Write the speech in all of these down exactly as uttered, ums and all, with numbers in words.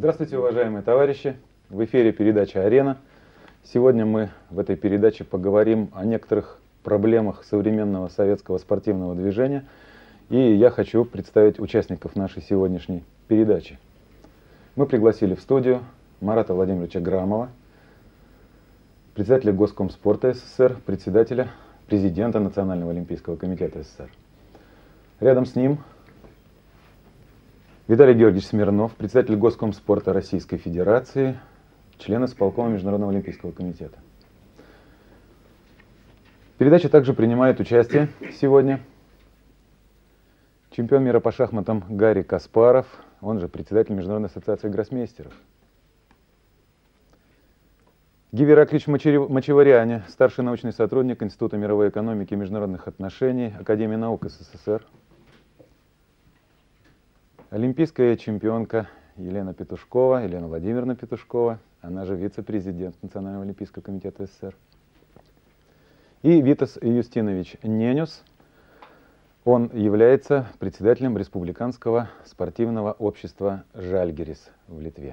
Здравствуйте, уважаемые товарищи! В эфире передача «Арена». Сегодня мы в этой передаче поговорим о некоторых проблемах современного советского спортивного движения. И я хочу представить участников нашей сегодняшней передачи. Мы пригласили в студию Марата Владимировича Грамова, председателя Госкомспорта СССР, председателя, президента Национального олимпийского комитета СССР. Рядом с ним Виталий Георгиевич Смирнов, председатель Госкомспорта Российской Федерации, член исполкома Международного олимпийского комитета. В передаче также принимает участие сегодня чемпион мира по шахматам Гарри Каспаров, он же председатель Международной ассоциации гроссмейстеров. Гиви Ираклич Мачеваряне, старший научный сотрудник Института мировой экономики и международных отношений Академии наук СССР. Олимпийская чемпионка Елена Петушкова, Елена Владимировна Петушкова, она же вице-президент Национального олимпийского комитета СССР. И Витас Юстинович Ненюс, он является председателем Республиканского спортивного общества «Жальгирис» в Литве.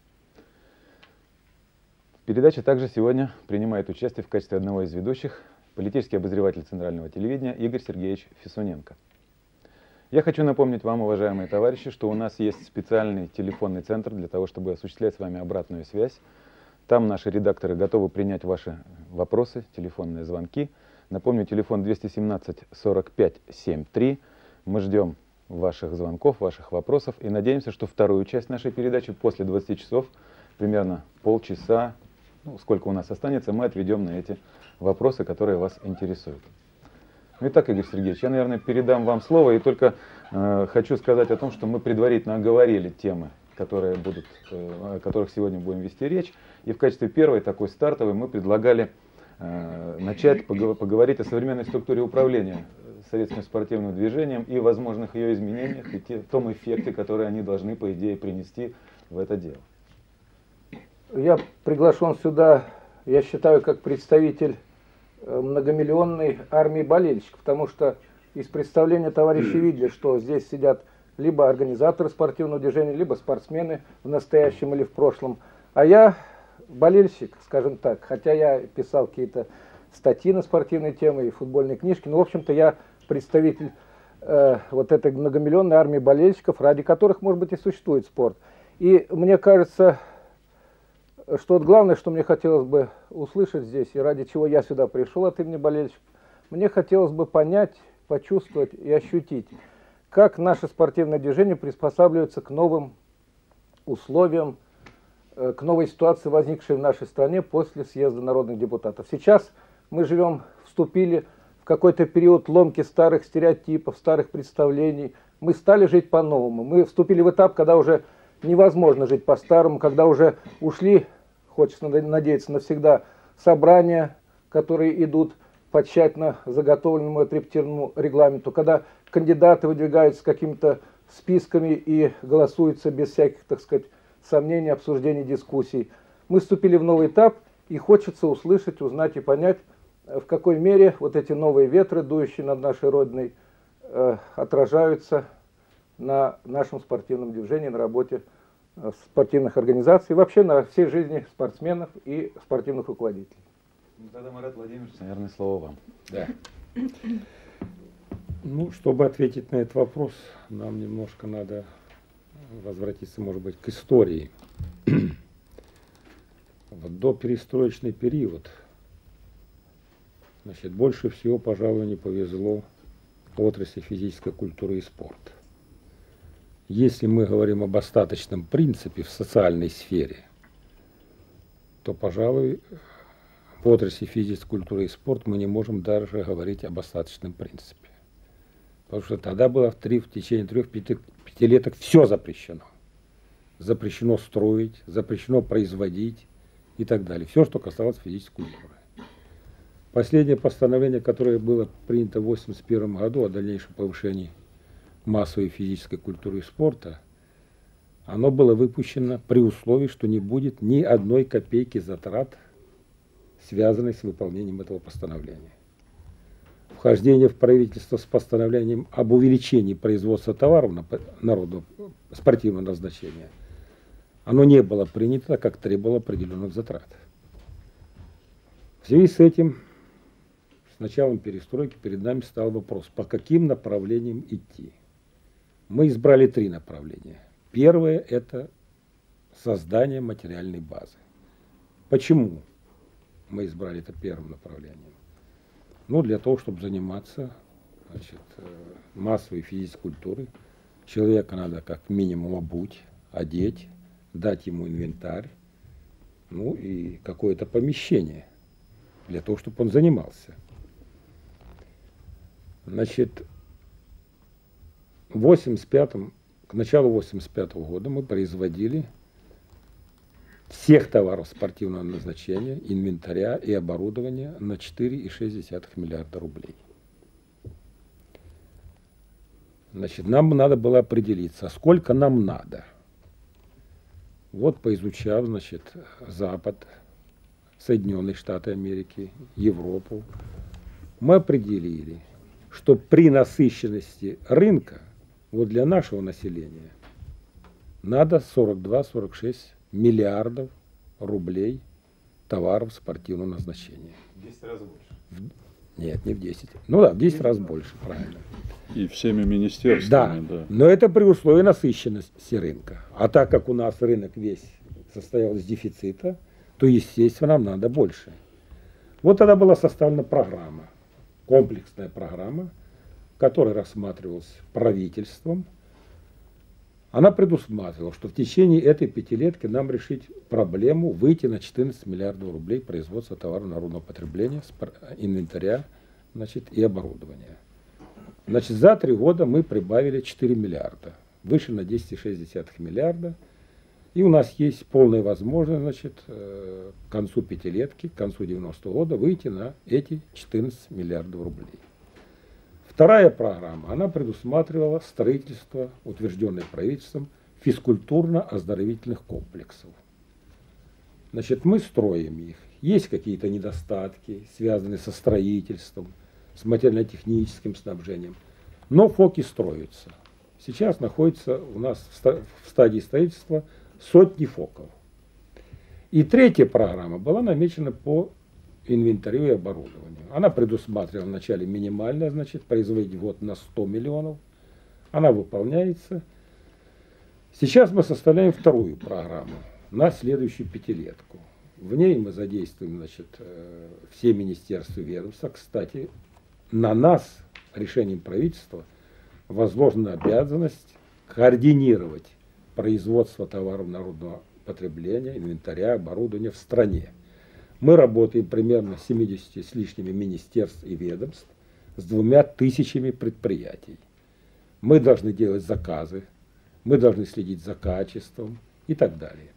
В передаче также сегодня принимает участие в качестве одного из ведущих политический обозреватель Центрального телевидения Игорь Сергеевич Фисуненко. Я хочу напомнить вам, уважаемые товарищи, что у нас есть специальный телефонный центр для того, чтобы осуществлять с вами обратную связь. Там наши редакторы готовы принять ваши вопросы, телефонные звонки. Напомню, телефон двести семнадцать сорок пять семьдесят три. Мы ждем ваших звонков, ваших вопросов и надеемся, что вторую часть нашей передачи после двадцати часов, примерно полчаса, ну, сколько у нас останется, мы отведем на эти вопросы, которые вас интересуют. Итак, Игорь Сергеевич, я, наверное, передам вам слово и только э, хочу сказать о том, что мы предварительно оговорили темы, которые будут, э, о которых сегодня будем вести речь. И в качестве первой, такой стартовой, мы предлагали э, начать поговор поговорить о современной структуре управления советским спортивным движением и возможных ее изменениях, и те, том эффекте, который они должны, по идее, принести в это дело. Я приглашен сюда, я считаю, как представитель многомиллионной армии болельщиков, потому что из представления товарищей видели, что здесь сидят либо организаторы спортивного движения, либо спортсмены в настоящем или в прошлом. А я болельщик, скажем так, хотя я писал какие-то статьи на спортивные темы и футбольные книжки, но, в общем-то, я представитель э, вот этой многомиллионной армии болельщиков, ради которых, может быть, и существует спорт. И мне кажется, что вот главное, что мне хотелось бы услышать здесь, и ради чего я сюда пришел от имени болельщиков, мне хотелось бы понять, почувствовать и ощутить, как наше спортивное движение приспосабливается к новым условиям, к новой ситуации, возникшей в нашей стране после съезда народных депутатов. Сейчас мы живем, вступили в какой-то период ломки старых стереотипов, старых представлений. Мы стали жить по-новому. Мы вступили в этап, когда уже невозможно жить по-старому, когда уже ушли, хочется надеяться, навсегда собрания, которые идут по тщательно заготовленному отрепетированному регламенту, когда кандидаты выдвигаются какими-то списками и голосуются без всяких, так сказать, сомнений, обсуждений, дискуссий. Мы вступили в новый этап, и хочется услышать, узнать и понять, в какой мере вот эти новые ветры, дующие над нашей Родиной, э, отражаются на нашем спортивном движении, на работе спортивных организаций, вообще на всей жизни спортсменов и спортивных руководителей. Ну, тогда, Марат Владимирович, наверное, слово вам. Да. Ну, чтобы ответить на этот вопрос, нам немножко надо возвратиться, может быть, к истории. Вот до перестроечный период, значит, больше всего, пожалуй, не повезло отрасли физической культуры и спорта. Если мы говорим об остаточном принципе в социальной сфере, то, пожалуй, в отрасли физической культуры и спорта мы не можем даже говорить об остаточном принципе. Потому что тогда было в, три, в течение трех-пятилеток все запрещено. Запрещено строить, запрещено производить и так далее. Все, что касалось физической культуры. Последнее постановление, которое было принято в восемьдесят первом году о дальнейшем повышении массовой физической культуры и спорта, оно было выпущено при условии, что не будет ни одной копейки затрат, связанных с выполнением этого постановления. Вхождение в правительство с постановлением об увеличении производства товаров народного спортивного назначения оно не было принято, как требовало определенных затрат. В связи с этим, с началом перестройки перед нами стал вопрос, по каким направлениям идти. Мы избрали три направления. Первое – это создание материальной базы. Почему мы избрали это первым направлением? Ну, для того, чтобы заниматься, значит, массовой физической культурой. Человека надо как минимум обуть, одеть, дать ему инвентарь, ну и какое-то помещение для того, чтобы он занимался. Значит, в восемьдесят пятом, к началу восемьдесят пятого года мы производили всех товаров спортивного назначения, инвентаря и оборудования на четыре и шесть десятых миллиарда рублей. Значит, нам надо было определиться, сколько нам надо. Вот поизучав, значит, Запад, Соединенные Штаты Америки, Европу, мы определили, что при насыщенности рынка, вот для нашего населения, надо сорок два — сорок шесть миллиардов рублей товаров спортивного назначения. В десять раз больше. В... Нет, не в десять. Ну да, в десять раз больше, правильно. И всеми министерствами, да. да. Но это при условии насыщенности рынка. А так как у нас рынок весь состоял из дефицита, то, естественно, нам надо больше. Вот тогда была составлена программа, комплексная программа, которая рассматривалась правительством. Она предусматривала, что в течение этой пятилетки нам решить проблему выйти на четырнадцать миллиардов рублей производства товаров народного потребления, инвентаря, значит, и оборудования. Значит, за три года мы прибавили четыре миллиарда, вышли на десять и шесть десятых миллиарда, и у нас есть полная возможность, значит, к концу пятилетки, к концу девяностого года выйти на эти четырнадцать миллиардов рублей. Вторая программа, она предусматривала строительство, утвержденное правительством, физкультурно-оздоровительных комплексов. Значит, мы строим их. Есть какие-то недостатки, связанные со строительством, с материально-техническим снабжением. Но ФОКи строятся. Сейчас находится у нас в стадии строительства сотни ФОКов. И третья программа была намечена по инвентарю и оборудованию. Она предусматривала вначале минимальное, значит, производить в год на сто миллионов. Она выполняется. Сейчас мы составляем вторую программу на следующую пятилетку. В ней мы задействуем, значит, все министерства и ведомства. Кстати, на нас решением правительства возложена обязанность координировать производство товаров народного потребления, инвентаря, оборудования в стране. Мы работаем примерно с семьюдесятью с лишними министерств и ведомств с двумя тысячами предприятий. Мы должны делать заказы, мы должны следить за качеством и так далее.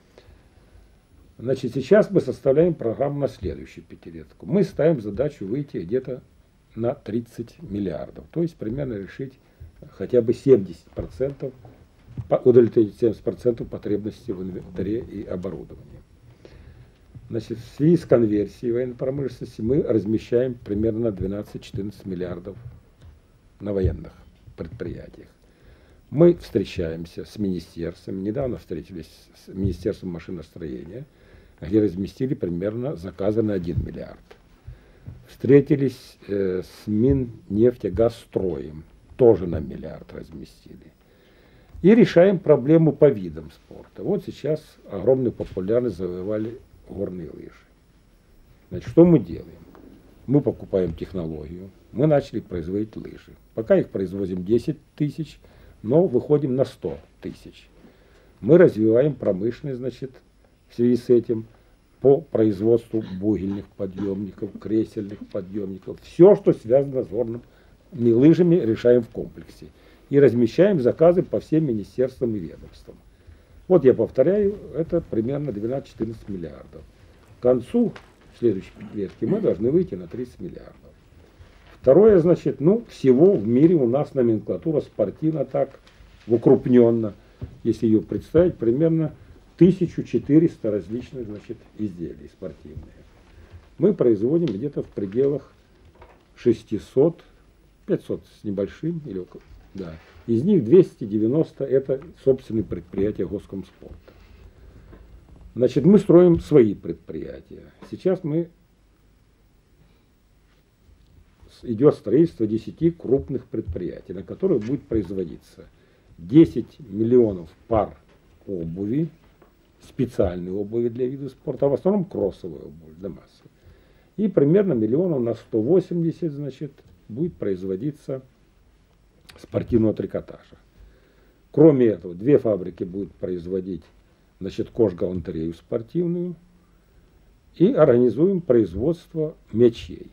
Значит, сейчас мы составляем программу на следующую пятилетку. Мы ставим задачу выйти где-то на тридцать миллиардов, то есть примерно решить хотя бы семьдесят процентов, удовлетворить семьдесят процентов потребностей в инвентаре и оборудовании. Значит, в связи с конверсией военной промышленности мы размещаем примерно двенадцать-четырнадцать миллиардов на военных предприятиях. Мы встречаемся с министерством, недавно встретились с Министерством машиностроения, где разместили примерно заказы на один миллиард. Встретились э, с Миннефтегазстроем, тоже на миллиард разместили. И решаем проблему по видам спорта. Вот сейчас огромную популярность завоевали горные лыжи. Значит, что мы делаем? Мы покупаем технологию, мы начали производить лыжи. Пока их производим десять тысяч, но выходим на сто тысяч. Мы развиваем промышленность, значит, в связи с этим по производству бугельных подъемников, кресельных подъемников. Все, что связано с горными лыжами, решаем в комплексе. И размещаем заказы по всем министерствам и ведомствам. Вот я повторяю, это примерно двенадцать-четырнадцать миллиардов. К концу следующей пятилетки мы должны выйти на тридцать миллиардов. Второе, значит, ну, всего в мире у нас номенклатура спортивна так укрупненно, если ее представить, примерно тысяча четыреста различных, значит, изделий спортивных. Мы производим где-то в пределах шестисот, пятисот с небольшим, или около, да. Из них двести девяносто это собственные предприятия Госкомспорта. Значит, мы строим свои предприятия. Сейчас мы идет строительство десяти крупных предприятий, на которых будет производиться десять миллионов пар обуви, специальной обуви для вида спорта, а в основном кроссовая обувь для массы. И примерно миллионов на сто восемьдесят, значит, будет производиться спортивного трикотажа. Кроме этого, две фабрики будут производить, значит, кожгалантерею спортивную, и организуем производство мячей.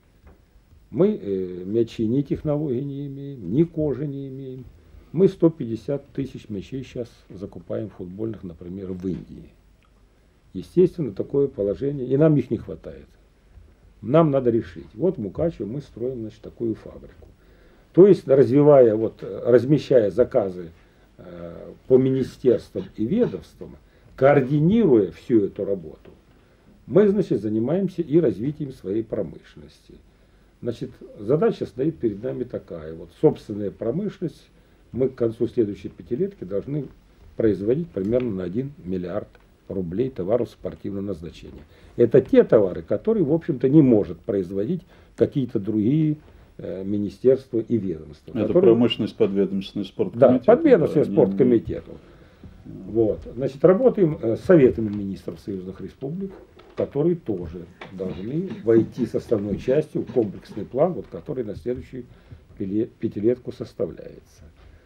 Мы э, мячи ни технологии не имеем, ни кожи не имеем. Мы сто пятьдесят тысяч мячей сейчас закупаем футбольных, например, в Индии. Естественно, такое положение, и нам их не хватает. Нам надо решить. Вот в Мукачево мы строим, значит, такую фабрику. То есть, развивая, вот, размещая заказы э, по министерствам и ведомствам, координируя всю эту работу, мы, значит, занимаемся и развитием своей промышленности. Значит, задача стоит перед нами такая. Вот собственная промышленность, мы к концу следующей пятилетки должны производить примерно на один миллиард рублей товаров спортивного назначения. Это те товары, которые, в общем-то, не может производить какие-то другие э, министерства и ведомства. Это которые... промышленность подведомственный спорткомитету. Да, подведомственный да, спорткомитету. Вот. Значит, работаем с советами министров союзных республик, которые тоже должны войти составной частью в комплексный план, вот, который на следующую пятилетку составляется.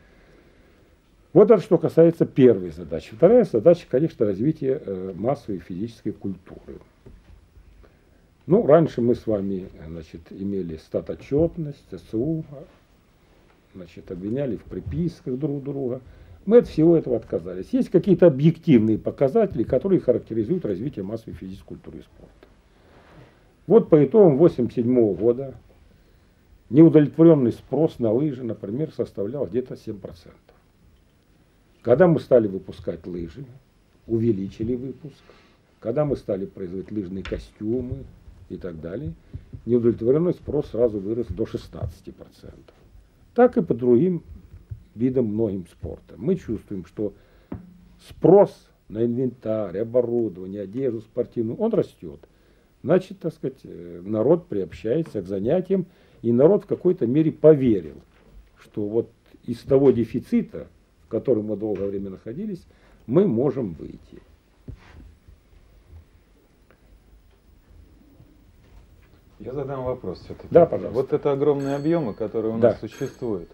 Вот это что касается первой задачи. Вторая задача, конечно, развитие э, массовой физической культуры. Ну, раньше мы с вами, значит, имели статотчетность, ЦСУ, значит, обвиняли в приписках друг друга. Мы от всего этого отказались. Есть какие-то объективные показатели, которые характеризуют развитие массовой физической культуры и спорта. Вот по итогам тысяча девятьсот восемьдесят седьмого года неудовлетворенный спрос на лыжи, например, составлял где-то семь процентов. Когда мы стали выпускать лыжи, увеличили выпуск, когда мы стали производить лыжные костюмы и так далее, неудовлетворенный спрос сразу вырос до шестнадцати процентов. Так и по другим видам многим спорта. Мы чувствуем, что спрос на инвентарь, оборудование, одежду спортивную, он растет. Значит, так сказать, народ приобщается к занятиям, и народ в какой-то мере поверил, что вот из того дефицита, в котором мы долгое время находились, мы можем выйти. Я задам вопрос все-таки. Да, пожалуйста. Вот это огромные объемы, которые у Да. нас существуют.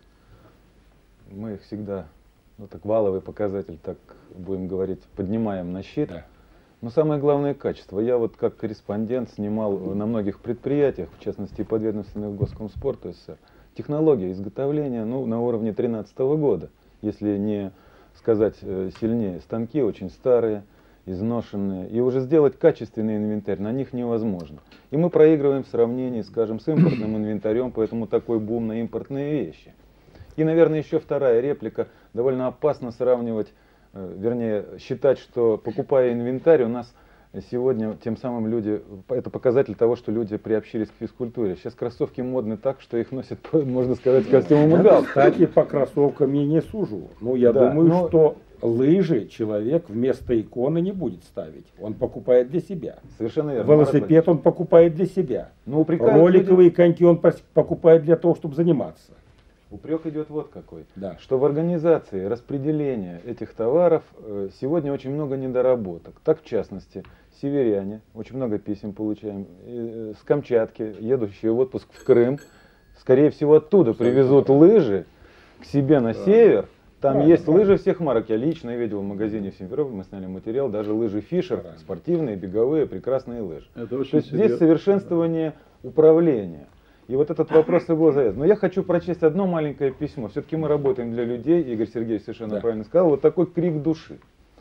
Мы их всегда, ну так валовый показатель, так будем говорить, поднимаем на щит. Да. Но самое главное качество. Я вот как корреспондент снимал на многих предприятиях, в частности подведомственных Госкомспорту СССР, технология изготовления, ну, на уровне тринадцатого года, если не сказать сильнее. Станки очень старые, изношенные, и уже сделать качественный инвентарь на них невозможно. И мы проигрываем в сравнении, скажем, с импортным инвентарем, поэтому такой бум на импортные вещи. И, наверное, еще вторая реплика. Довольно опасно сравнивать, э, вернее, считать, что покупая инвентарь, у нас сегодня тем самым люди, это показатель того, что люди приобщились к физкультуре. Сейчас кроссовки модны так, что их носят, можно сказать, костюмом и галстуком. Кстати, по кроссовкам я не сужу. Ну, я Да, думаю, но- что лыжи человек вместо иконы не будет ставить. Он покупает для себя. Совершенно верно. Велосипед он покупает для себя. Но упрекают Роликовые люди- коньки он пос- покупает для того, чтобы заниматься. Упрек идет вот какой. Да. Что в организации распределения этих товаров э, сегодня очень много недоработок. Так, в частности, северяне, очень много писем получаем, э, с Камчатки, едущие в отпуск в Крым, скорее всего оттуда привезут лыжи к себе на север. Там Да, есть да. лыжи всех марок. Я лично видел в магазине в Симферополе, мы сняли материал, даже лыжи Фишер, Да. спортивные, беговые, прекрасные лыжи. Это То очень есть здесь серьезно. совершенствование управления. И вот этот вопрос и был заявлен. Но я хочу прочесть одно маленькое письмо. Все-таки мы работаем для людей, Игорь Сергеевич совершенно Да. правильно сказал. Вот такой крик души.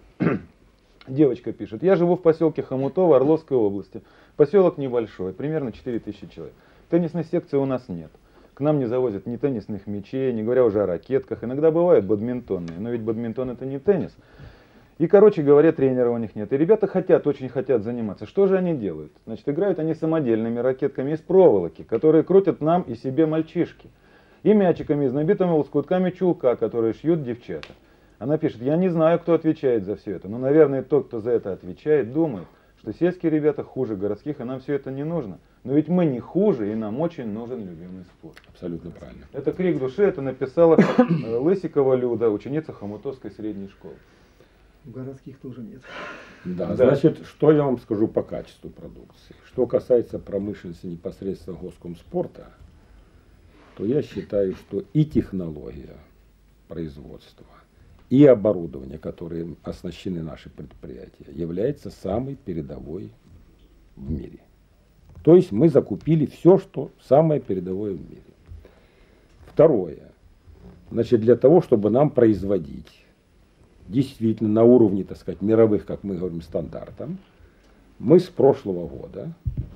Девочка пишет. Я живу в поселке Хомутово Орловской области. Поселок небольшой, примерно четыре тысячи человек. Теннисной секции у нас нет. К нам не завозят ни теннисных мячей, не говоря уже о ракетках. Иногда бывают бадминтонные, но ведь бадминтон это не теннис. И, короче говоря, тренера у них нет. И ребята хотят, очень хотят заниматься. Что же они делают? Значит, играют они самодельными ракетками из проволоки, которые крутят нам и себе мальчишки. И мячиками из набитыми лоскутками чулка, которые шьют девчата. Она пишет, я не знаю, кто отвечает за все это, но, наверное, тот, кто за это отвечает, думает, что сельские ребята хуже городских, и нам все это не нужно. Но ведь мы не хуже, и нам очень нужен любимый спорт. Абсолютно правильно. Это крик души, это написала Лысикова Люда, ученица Хомутовской средней школы. Городских тоже нет. Да, Да. значит, что я вам скажу по качеству продукции. Что касается промышленности непосредственно госкомспорта, то я считаю, что и технология производства, и оборудование, которым оснащены наши предприятия, является самой передовой в мире. То есть мы закупили все, что самое передовое в мире. Второе. Значит, для того, чтобы нам производить действительно на уровне, так сказать, мировых, как мы говорим, стандартов, мы с прошлого года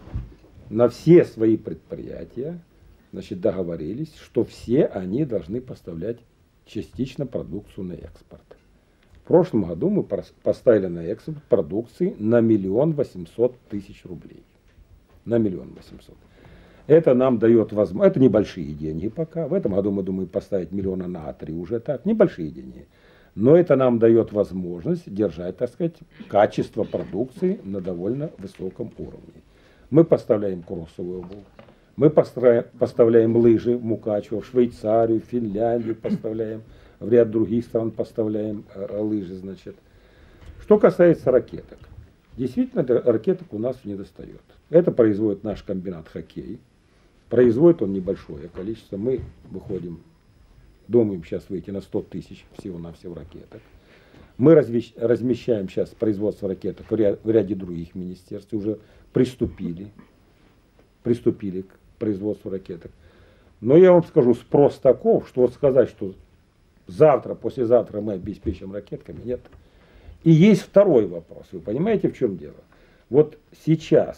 на все свои предприятия, значит, договорились, что все они должны поставлять частично продукцию на экспорт. В прошлом году мы поставили на экспорт продукции на миллион восемьсот тысяч рублей. На миллион восемьсот. Это нам дает возможность, это небольшие деньги пока. В этом году мы думаем поставить миллиона на три уже так, небольшие деньги. Но это нам дает возможность держать, так сказать, качество продукции на довольно высоком уровне. Мы поставляем кроссовую обувь, мы поставляем лыжи в Мукачево, в Швейцарию, в Финляндию поставляем, в ряд других стран поставляем э, лыжи, значит. Что касается ракеток. Действительно, ракеток у нас не достает. Это производит наш комбинат «Хоккей». Производит он небольшое количество. Мы выходим, думаем сейчас выйти на сто тысяч всего-навсего ракеток. Мы размещаем сейчас производство ракеток в ряде, в ряде других министерств. Уже приступили, приступили к производству ракеток. Но я вам скажу, спрос таков, что вот сказать, что завтра, послезавтра мы обеспечим ракетками, нет. И есть второй вопрос. Вы понимаете, в чем дело? Вот сейчас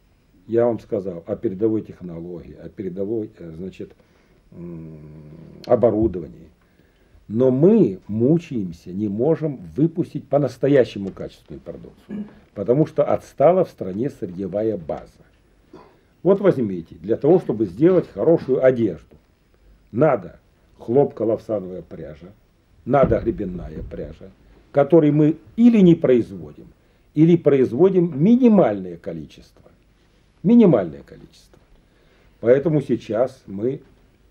я вам сказал о передовой технологии, о передовой, значит, оборудовании. Но мы мучаемся, не можем выпустить по-настоящему качественную продукцию, потому что отстала в стране сырьевая база. Вот возьмите, для того, чтобы сделать хорошую одежду, надо хлопко-лавсановая пряжа, надо гребенная пряжа, который мы или не производим, или производим минимальное количество. Минимальное количество. Поэтому сейчас мы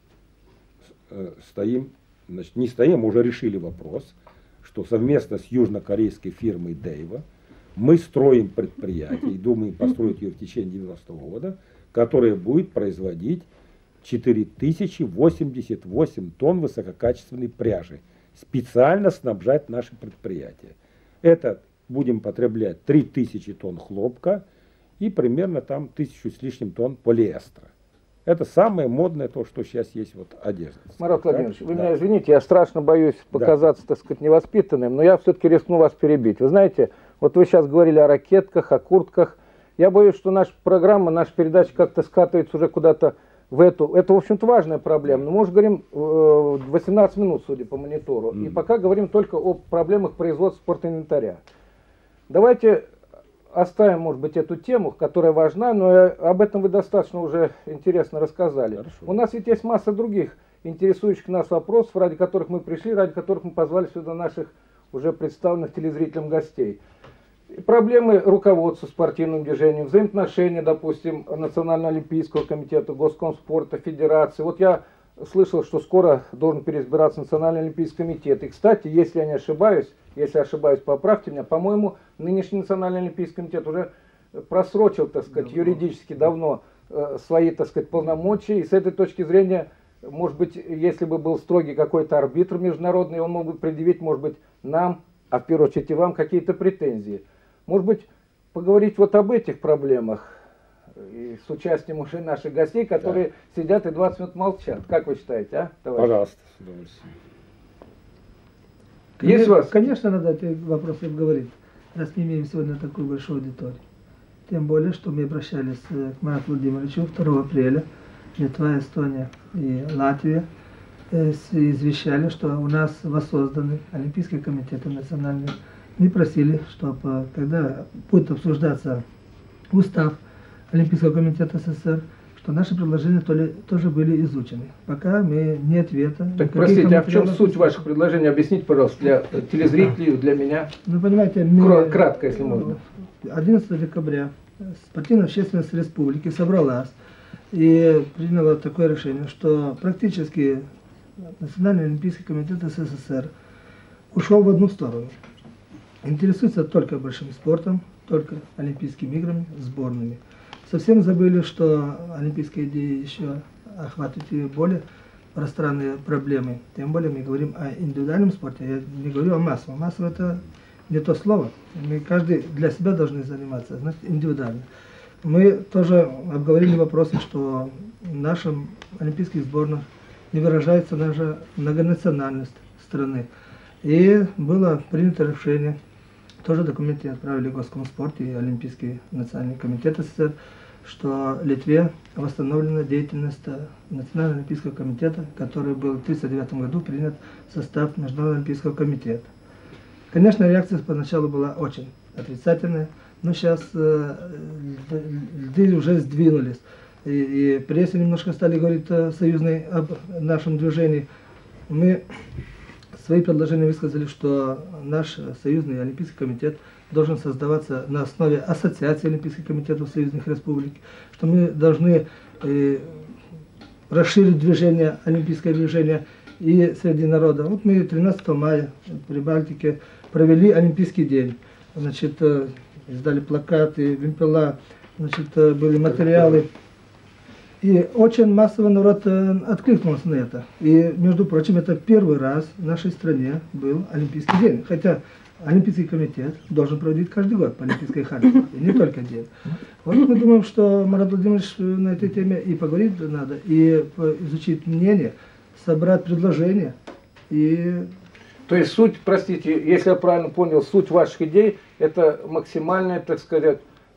э, стоим, значит, не стоим, уже решили вопрос, что совместно с южнокорейской фирмой Дейва мы строим предприятие, и думаем построить ее в течение девяностого года, которое будет производить четыре тысячи восемьдесят восемь тонн высококачественной пряжи. Специально снабжать наши предприятия. Это будем потреблять три тысячи тонн хлопка и примерно там тысячу с лишним тонн полиэстера. Это самое модное то, что сейчас есть вот одежда. Марат Владимирович, Так? вы Да. меня извините, я страшно боюсь показаться, да. так сказать, невоспитанным, но я все-таки рискну вас перебить. Вы знаете, вот вы сейчас говорили о ракетках, о куртках. Я боюсь, что наша программа, наша передача как-то скатывается уже куда-то в эту. Это, в общем-то, важная проблема. Но мы уже говорим восемнадцать минут, судя по монитору. Mm. И пока говорим только о проблемах производства спортинвентаря. Давайте оставим, может быть, эту тему, которая важна, но об этом вы достаточно уже интересно рассказали. Хорошо. У нас ведь есть масса других интересующих нас вопросов, ради которых мы пришли, ради которых мы позвали сюда наших уже представленных телезрителям гостей. Проблемы руководства спортивным движением, взаимоотношения, допустим, Национального олимпийского комитета, Госкомспорта, Федерации. Вот я слышал, что скоро должен переизбираться Национальный олимпийский комитет. И, кстати, если я не ошибаюсь, если ошибаюсь, поправьте меня, по-моему, нынешний Национальный олимпийский комитет уже просрочил, так сказать, давно. юридически давно э, свои, так сказать, полномочия. И с этой точки зрения, может быть, если бы был строгий какой-то арбитр международный, он мог бы предъявить, может быть, нам, а в первую очередь и вам, какие-то претензии. Может быть, поговорить вот об этих проблемах и с участием уже наших гостей, которые да. сидят и двадцать минут молчат. Как вы считаете, а, товарищ? Пожалуйста, с удовольствием. Есть Конечно, у вас? конечно, надо эти вопросы обговорить, раз мы имеем сегодня такую большую аудиторию. Тем более, что мы обращались к Марату Владимировичу второго апреля, Литва, Эстония и Латвия, извещали, что у нас воссозданы Олимпийские комитеты национальные. Мы просили, чтобы, когда будет обсуждаться устав Олимпийского комитета СССР, что наши предложения то ли, тоже были изучены. Пока мы не ответа. Так, простите, а в чем суть ваших предложений? Объясните, пожалуйста, для телезрителей, для меня. Ну, понимаете, мы... Кратко, если можно. одиннадцатого декабря спортивная общественность республики собралась и приняла такое решение, что практически Национальный олимпийский комитет СССР ушел в одну сторону. Интересуется только большим спортом, только Олимпийскими играми, сборными. Совсем забыли, что олимпийская идея еще охватывает и более пространные проблемы. Тем более мы говорим о индивидуальном спорте, я не говорю о массовом. Массово это не то слово. Мы каждый для себя должны заниматься, значит, индивидуально. Мы тоже обговорили вопросы, что в нашем олимпийских сборных не выражается даже многонациональность страны. И было принято решение, тоже документы отправили в Госкомспорт и Олимпийский национальный комитет СССР, что в Литве восстановлена деятельность Национального олимпийского комитета, который был в тысяча девятьсот тридцать девятом году принят в состав Международного олимпийского комитета. Конечно, реакция поначалу была очень отрицательная, но сейчас э, льды уже сдвинулись. И, и прессе немножко стали говорить э, союзной об нашем движении. Мы свои предложения высказали, что наш союзный олимпийский комитет должен создаваться на основе ассоциации олимпийских комитетов союзных республик, что мы должны э, расширить движение, олимпийское движение и среди народа. Вот мы тринадцатого мая в Прибалтике провели Олимпийский день. Значит, э, издали плакаты, вимпела, значит, э, были материалы. И очень массово народ э, откликнулся на это. И, между прочим, это первый раз в нашей стране был Олимпийский день. Хотя Олимпийский комитет должен проводить каждый год по Олимпийской хартии, и не только день. Вот мы думаем, что Марат Владимирович на этой теме и поговорить надо, и изучить мнение, собрать предложения. И... То есть суть, простите, если я правильно понял, суть ваших идей, это максимальная, так сказать,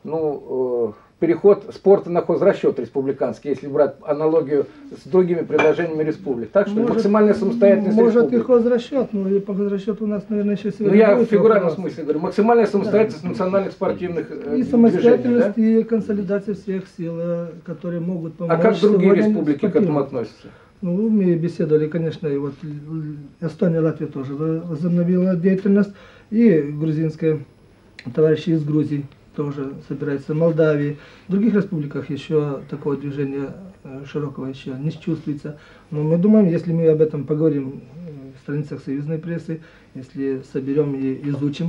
ну, э, переход спорта на хозрасчет республиканский, если брать аналогию с другими предложениями республик. Так что может, максимальная самостоятельность может республики. Может и хозрасчет, но и по хозрасчету у нас, наверное, еще сегодня. Ну я будет в фигуральном вопрос. смысле говорю. Максимальная самостоятельность да. национальных спортивных и самостоятельность, да? И консолидация всех сил, которые могут помочь. А как другие республики к этому относятся? Ну, мы беседовали, конечно, и вот Эстония, Латвия тоже возобновила деятельность, и грузинская, товарищи из Грузии тоже собираются, в Молдавии. В других республиках еще такого движения широкого еще не чувствуется. Но мы думаем, если мы об этом поговорим в страницах союзной прессы, если соберем и изучим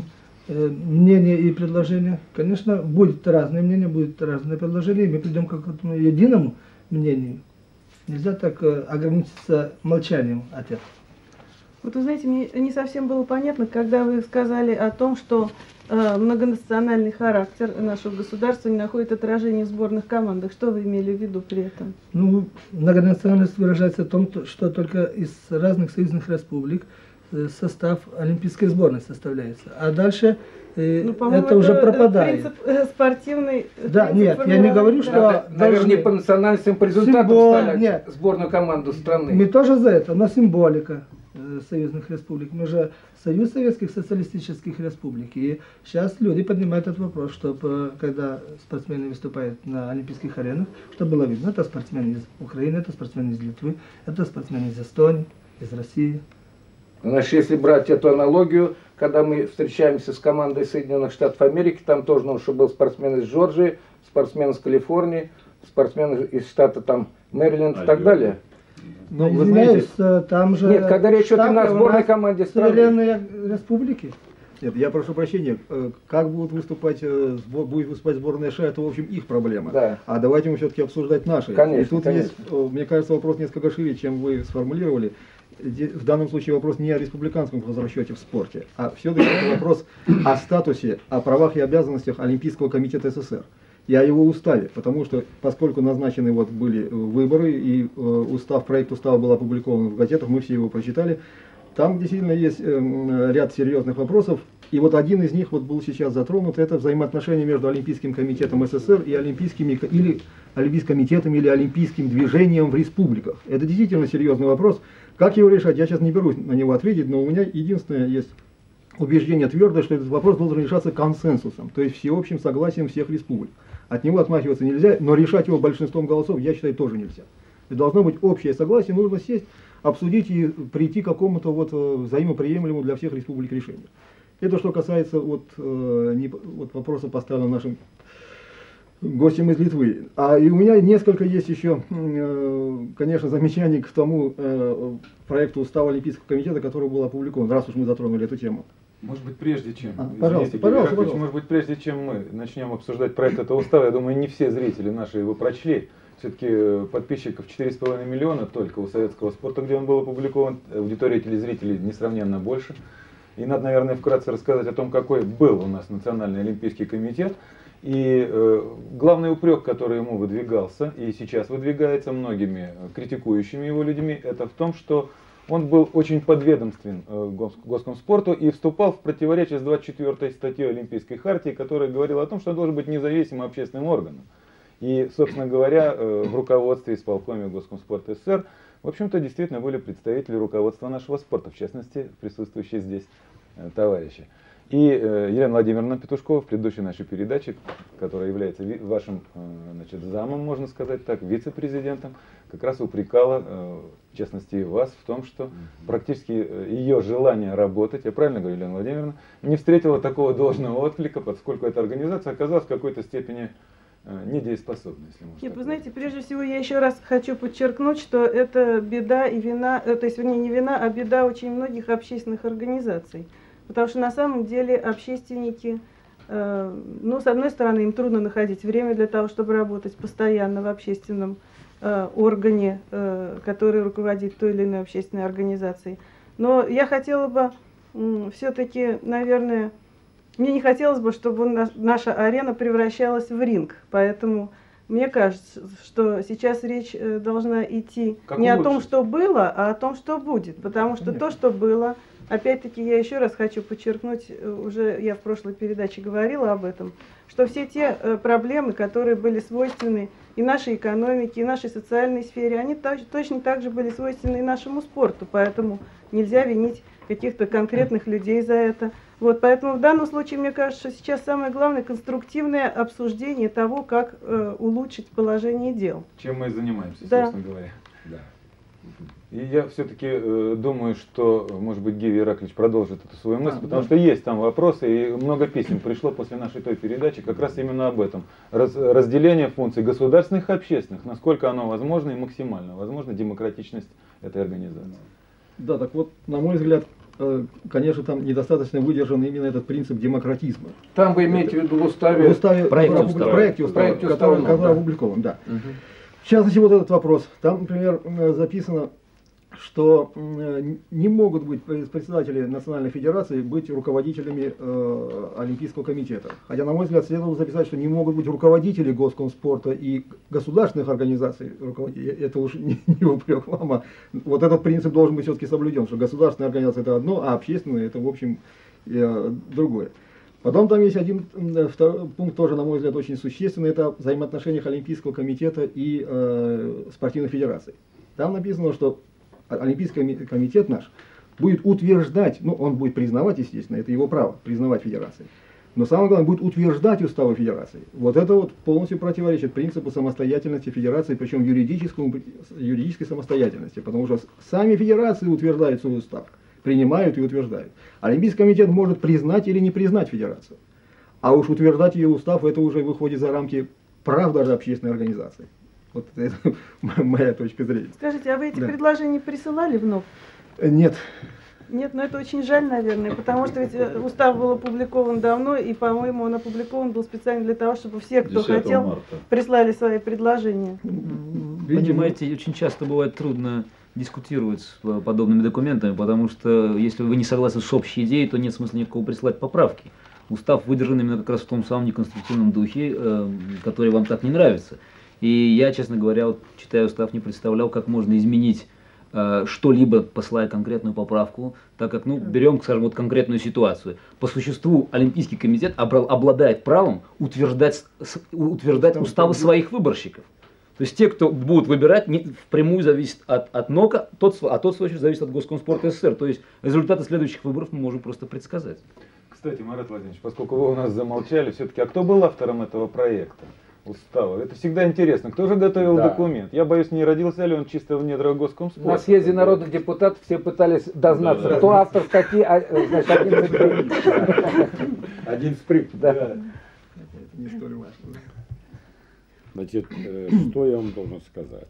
мнения и предложения, конечно, будет разное мнение, будет разное предложение, и мы придем к какому-то единому мнению. Нельзя так ограничиться молчанием от этого. Вот вы знаете, мне не совсем было понятно, когда вы сказали о том, что э, многонациональный характер нашего государства не находит отражения в сборных командах. Что вы имели в виду при этом? Ну, многонациональность выражается в том, что только из разных союзных республик состав олимпийской сборной составляется. А дальше э, ну, это уже пропадает. Принцип спортивный. Да, нет, я не говорю, что... Да, наверное, не по национальностям, по результатам Символ... сборную команду страны. Мы тоже за это, но символика союзных республик. Мы же Союз Советских Социалистических Республик. И сейчас люди поднимают этот вопрос, чтобы когда спортсмены выступают на олимпийских аренах, чтобы было видно, это спортсмены из Украины, это спортсмены из Литвы, это спортсмены из Эстонии, из России. Значит, если брать эту аналогию, когда мы встречаемся с командой Соединенных Штатов Америки, там тоже нужно, чтобы был спортсмен из Джорджии, спортсмен из Калифорнии, спортсмен из штата там Мэриленд и так далее. Но вы знаете, там же... Нет, когда речь идет о сборной команде страны. Суверенные республики. Нет, я прошу прощения, как будут выступать, будет выступать сборная США, это, в общем, их проблема. Да. А давайте мы все-таки обсуждать наши. Конечно, И тут конечно. есть, мне кажется, вопрос несколько шире, чем вы сформулировали. В данном случае вопрос не о республиканском хозрасчете в спорте, а все-таки вопрос о статусе, о правах и обязанностях Олимпийского комитета СССР. И о его уставе, потому что, поскольку назначены вот были выборы, и э, устав, проект устава был опубликован в газетах, мы все его прочитали, там действительно есть э, ряд серьезных вопросов, и вот один из них вот был сейчас затронут, это взаимоотношения между Олимпийским комитетом СССР и Олимпийскими, или Олимпийским комитетом, или Олимпийским движением в республиках. Это действительно серьезный вопрос. Как его решать, я сейчас не берусь на него ответить, но у меня единственное есть убеждение твердое, что этот вопрос должен решаться консенсусом, то есть всеобщим согласием всех республик. От него отмахиваться нельзя, но решать его большинством голосов, я считаю, тоже нельзя. И должно быть общее согласие, нужно сесть, обсудить и прийти к какому-то вот взаимоприемлемому для всех республик решению. Это что касается вот, э, не, вот вопроса, поставленного нашим гостем из Литвы. А и у меня несколько есть еще, э, конечно, замечаний к тому э, проекту устава Олимпийского комитета, который был опубликован, раз уж мы затронули эту тему. Может быть, прежде чем, А, извините, пожалуйста, Георгий пожалуйста, Яковлевич, пожалуйста. может быть, прежде чем мы начнем обсуждать проект этого устава, я думаю, не все зрители наши его прочли. Все-таки подписчиков четыре с половиной миллиона только у советского спорта, где он был опубликован, аудитория телезрителей несравненно больше. И надо, наверное, вкратце рассказать о том, какой был у нас Национальный олимпийский комитет. И э, главный упрек, который ему выдвигался, и сейчас выдвигается многими критикующими его людьми, это в том, что он был очень подведомствен э, гос, Госкомспорту и вступал в противоречие с двадцать четвёртой статьей Олимпийской хартии, которая говорила о том, что он должен быть независимым общественным органом. И, собственно говоря, э, в руководстве исполкоме Госкомспорта СССР, в общем-то, действительно были представители руководства нашего спорта, в частности, присутствующие здесь э, товарищи. И э, Елена Владимировна Петушкова в предыдущей нашей передаче, которая является ви вашим э, значит, замом, можно сказать так, вице-президентом, как раз упрекала, э, в частности, вас в том, что практически э, ее желание работать, я правильно говорю, Елена Владимировна, не встретила такого должного отклика, поскольку эта организация оказалась в какой-то степени э, недееспособной, если можно. Нет, так вы сказать. знаете, прежде всего я еще раз хочу подчеркнуть, что это беда и вина, э, то есть, вернее, не вина, а беда очень многих общественных организаций. Потому что на самом деле общественники, э, ну, с одной стороны, им трудно находить время для того, чтобы работать постоянно в общественном э, органе, э, который руководит той или иной общественной организацией. Но я хотела бы э, все-таки, наверное, мне не хотелось бы, чтобы на, наша арена превращалась в ринг. Поэтому мне кажется, что сейчас речь э, должна идти Как не улучшить? о том, что было, а о том, что будет. Потому что Конечно. то, что было... Опять-таки, я еще раз хочу подчеркнуть, уже я в прошлой передаче говорила об этом, что все те э, проблемы, которые были свойственны и нашей экономике, и нашей социальной сфере, они так, точно так же были свойственны и нашему спорту, поэтому нельзя винить каких-то конкретных людей за это. Вот, поэтому в данном случае, мне кажется, что сейчас самое главное конструктивное обсуждение того, как э, улучшить положение дел. Чем мы и занимаемся, Да. собственно говоря. Да. И я все-таки э, думаю, что, может быть, Георгий Ираклевич продолжит эту свою мысль, А, потому да. что есть там вопросы, и много писем пришло после нашей той передачи как раз именно об этом. Раз, разделение функций государственных и общественных, насколько оно возможно и максимально возможно, демократичность этой организации. Да, так вот, на мой взгляд, э, конечно, там недостаточно выдержан именно этот принцип демократизма. Там вы имеете в виду в уставе... В уставе, проекте опу- устава. проекте устава, Проекте который, устава, который да. опубликован, да. В частности, вот этот вопрос. Там, например, э, записано, что э, не могут быть председатели национальной федерации быть руководителями э, Олимпийского комитета. Хотя, на мой взгляд, следовало записать, что не могут быть руководители Госкомспорта и государственных организаций. руководители. Это уж не, не упрек вам, а вот этот принцип должен быть все-таки соблюден, что государственная организация это одно, а общественная это, в общем, э, другое. Потом там есть один э, второй пункт, тоже, на мой взгляд, очень существенный, это в взаимоотношениях Олимпийского комитета и э, спортивных федераций. Там написано, что Олимпийский комитет наш будет утверждать, ну он будет признавать, естественно, это его право, признавать федерации, но самое главное, будет утверждать уставы федерации. Вот это вот полностью противоречит принципу самостоятельности федерации, причем юридическому, юридической самостоятельности, потому что сами федерации утверждают свой устав, принимают и утверждают. Олимпийский комитет может признать или не признать федерацию, а уж утверждать ее устав, это уже выходит за рамки прав даже общественной организации. Вот это моя точка зрения. Скажите, а вы эти Да. предложения присылали в НОП? Нет. Нет, но это очень жаль, наверное, потому что ведь э, устав был опубликован давно, и, по-моему, он опубликован был специально для того, чтобы все, кто десятого хотел, марта. прислали свои предложения. Понимаете, очень часто бывает трудно дискутировать с э, подобными документами, потому что если вы не согласны с общей идеей, то нет смысла никакого присылать поправки. Устав выдержан именно как раз в том самом неконструктивном духе, э, который вам так не нравится. И я, честно говоря, вот, читая устав, не представлял, как можно изменить э, что-либо, посылая конкретную поправку, так как, ну, берем, скажем, вот конкретную ситуацию. По существу Олимпийский комитет обра- обладает правом утверждать, с- утверждать уставы своих выборщиков. То есть те, кто будут выбирать, не, впрямую зависит от, от НОКа, тот, а тот, в свою очередь, зависит от Госкомспорта СССР. То есть результаты следующих выборов мы можем просто предсказать. Кстати, Марат Владимирович, поскольку вы у нас замолчали, все-таки, а кто был автором этого проекта, устава? Это всегда интересно. Кто же готовил Да. документ? Я боюсь, не родился ли он чисто в недрах Госкомспорта. На съезде народных депутатов все пытались дознаться, Да, да. кто автор статьи, а, э, значит, одиннадцать три. Один спрыг. Да. Это не столь важно. Значит, э, что я вам должен сказать?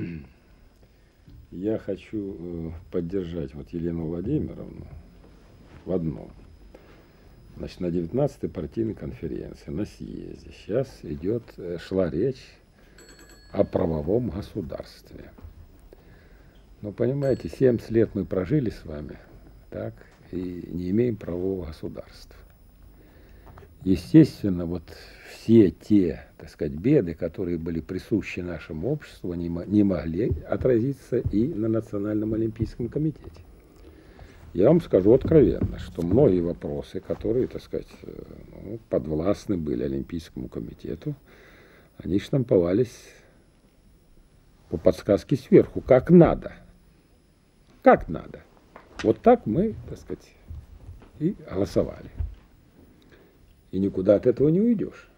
Я хочу э, поддержать вот Елену Владимировну в одном. Значит, на девятнадцатой партийной конференции, на съезде, сейчас идет, э, шла речь о правовом государстве. Ну, понимаете, семьдесят лет мы прожили с вами, так, и не имеем правового государства. Естественно, вот все те, так сказать, беды, которые были присущи нашему обществу, не, не могли отразиться и на Национальном олимпийском комитете. Я вам скажу откровенно, что многие вопросы, которые, так сказать, ну, подвластны были Олимпийскому комитету, они штамповались по подсказке сверху, как надо. Как надо. Вот так мы, так сказать, и голосовали. И никуда от этого не уйдешь.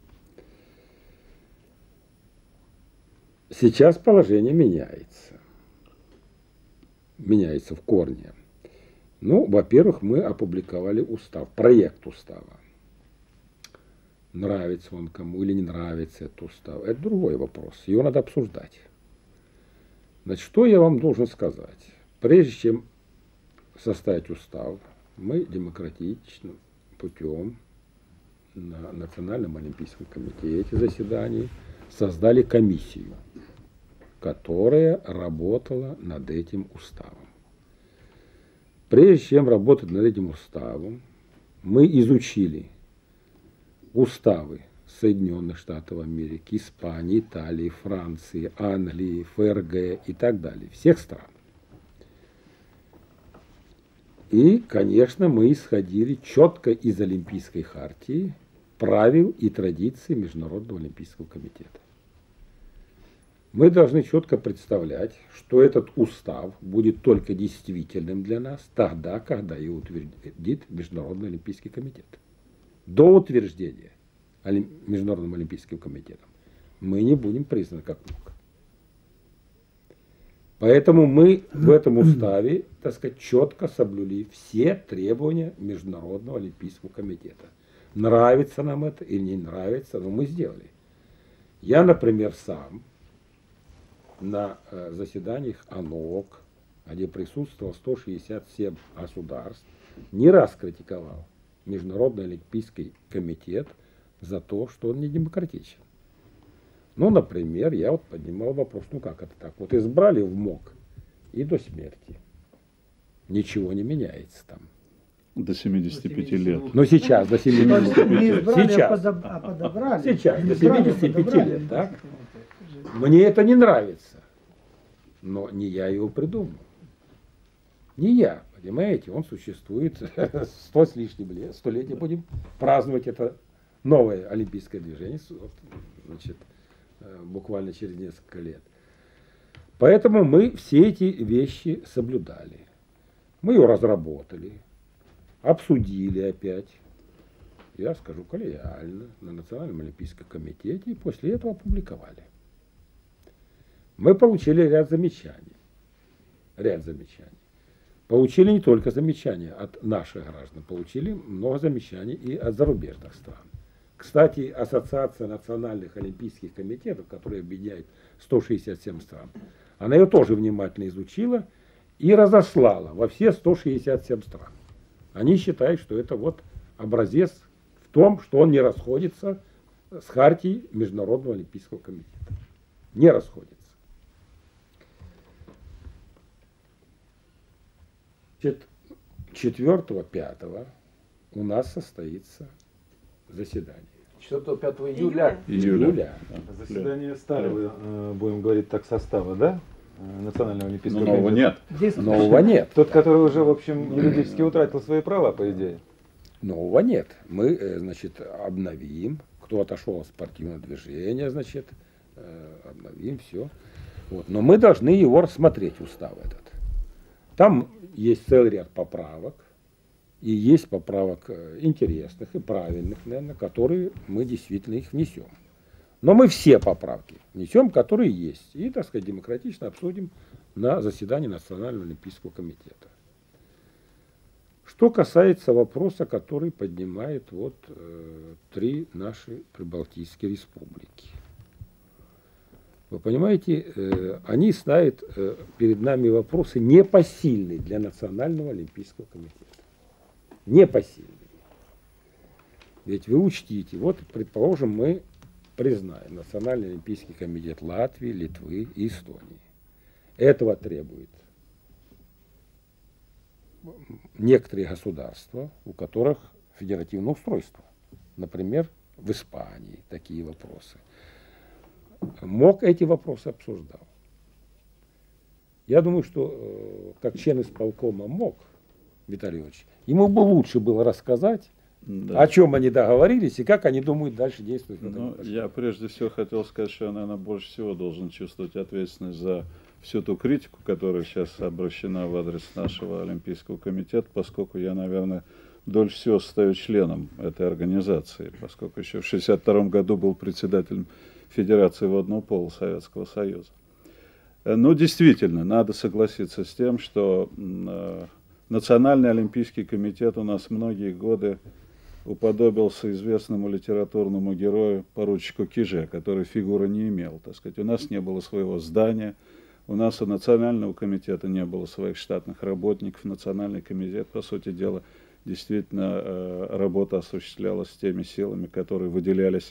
Сейчас положение меняется. Меняется в корне. Ну, во-первых, мы опубликовали устав, проект устава. Нравится он кому или не нравится этот устав, это другой вопрос. Его надо обсуждать. Значит, что я вам должен сказать? Прежде чем составить устав, мы демократичным путем на Национальном олимпийском комитете заседании создали комиссию, которая работала над этим уставом. Прежде чем работать над этим уставом, мы изучили уставы Соединенных Штатов Америки, Испании, Италии, Франции, Англии, ФРГ и так далее, всех стран. И, конечно, мы исходили четко из Олимпийской хартии, правил и традиций Международного олимпийского комитета. Мы должны четко представлять, что этот устав будет только действительным для нас тогда, когда его утвердит Международный олимпийский комитет. До утверждения Международным олимпийским комитетом мы не будем признаны как НОК. Поэтому мы в этом уставе, так сказать, четко соблюли все требования Международного олимпийского комитета. Нравится нам это или не нравится, но мы сделали. Я, например, сам на э, заседаниях ОНОК, где присутствовало сто шестьдесят семь государств, не раз критиковал Международный олимпийский комитет за то, что он не демократичен. Ну, например, я вот поднимал вопрос, ну как это так? Вот избрали в МОК и до смерти. Ничего не меняется там. До семидесяти пяти лет. Ну сейчас, до семидесяти пяти. Не избрали, Сейчас. а подоб- а подобрали. Сейчас, Не до избрали, а семидесяти пяти подобрали. лет, так? Мне это не нравится. Но не я его придумал. Не я, понимаете, он существует сто с лишним лет, столетия будем праздновать это новое олимпийское движение, значит, буквально через несколько лет. Поэтому мы все эти вещи соблюдали. Мы ее разработали, обсудили опять, я скажу коллегиально, на Национальном олимпийском комитете, и после этого опубликовали. Мы получили ряд замечаний. Ряд замечаний. Получили не только замечания от наших граждан, получили много замечаний и от зарубежных стран. Кстати, Ассоциация национальных олимпийских комитетов, которая объединяет сто шестьдесят семь стран, она ее тоже внимательно изучила и разослала во все сто шестьдесят семь стран. Они считают, что это вот образец в том, что он не расходится с хартией Международного олимпийского комитета. Не расходится. четвёртого-пятого у нас состоится заседание. четвёртого-пятого июля. Июля. Июля. Заседание старого, э, будем говорить так, состава, да? Э, Национального олимпийского Но нового комитета. нет. Нового нет. Тот, который уже, в общем, юридически утратил свои права, по идее. Нового нет. Мы, э, значит, обновим, кто отошел от спортивного движения, значит, обновим, все. Вот. Но мы должны его рассмотреть, устав этот. Там есть целый ряд поправок, и есть поправок интересных и правильных, наверное, которые мы действительно их внесем. Но мы все поправки внесем, которые есть, и, так сказать, демократично обсудим на заседании Национального олимпийского комитета. Что касается вопроса, который поднимает вот э, три наши прибалтийские республики. Вы понимаете, э, они ставят э, перед нами вопросы непосильные для Национального олимпийского комитета. Непосильные. Ведь вы учтите, вот, предположим, мы признаем Национальный олимпийский комитет Латвии, Литвы и Эстонии. Этого требует некоторые государства, у которых федеративное устройство. Например, в Испании такие вопросы. МОК эти вопросы обсуждал. Я думаю, что как член исполкома МОК, Виталий Ильич, ему бы лучше было рассказать, да, о чем они договорились и как они думают дальше действовать. Ну, я прежде всего хотел сказать, что я, наверное, больше всего должен чувствовать ответственность за всю ту критику, которая сейчас обращена в адрес нашего Олимпийского комитета, поскольку я, наверное, дольше всего стою членом этой организации, поскольку еще в шестьдесят втором году был председателем Федерации водного пола Советского Союза. Ну, действительно, надо согласиться с тем, что э, Национальный олимпийский комитет у нас многие годы уподобился известному литературному герою поручику Киже, который фигуры не имел. Так сказать. У нас не было своего здания, у нас у Национального комитета не было своих штатных работников. Национальный комитет, по сути дела, действительно э, работа осуществлялась теми силами, которые выделялись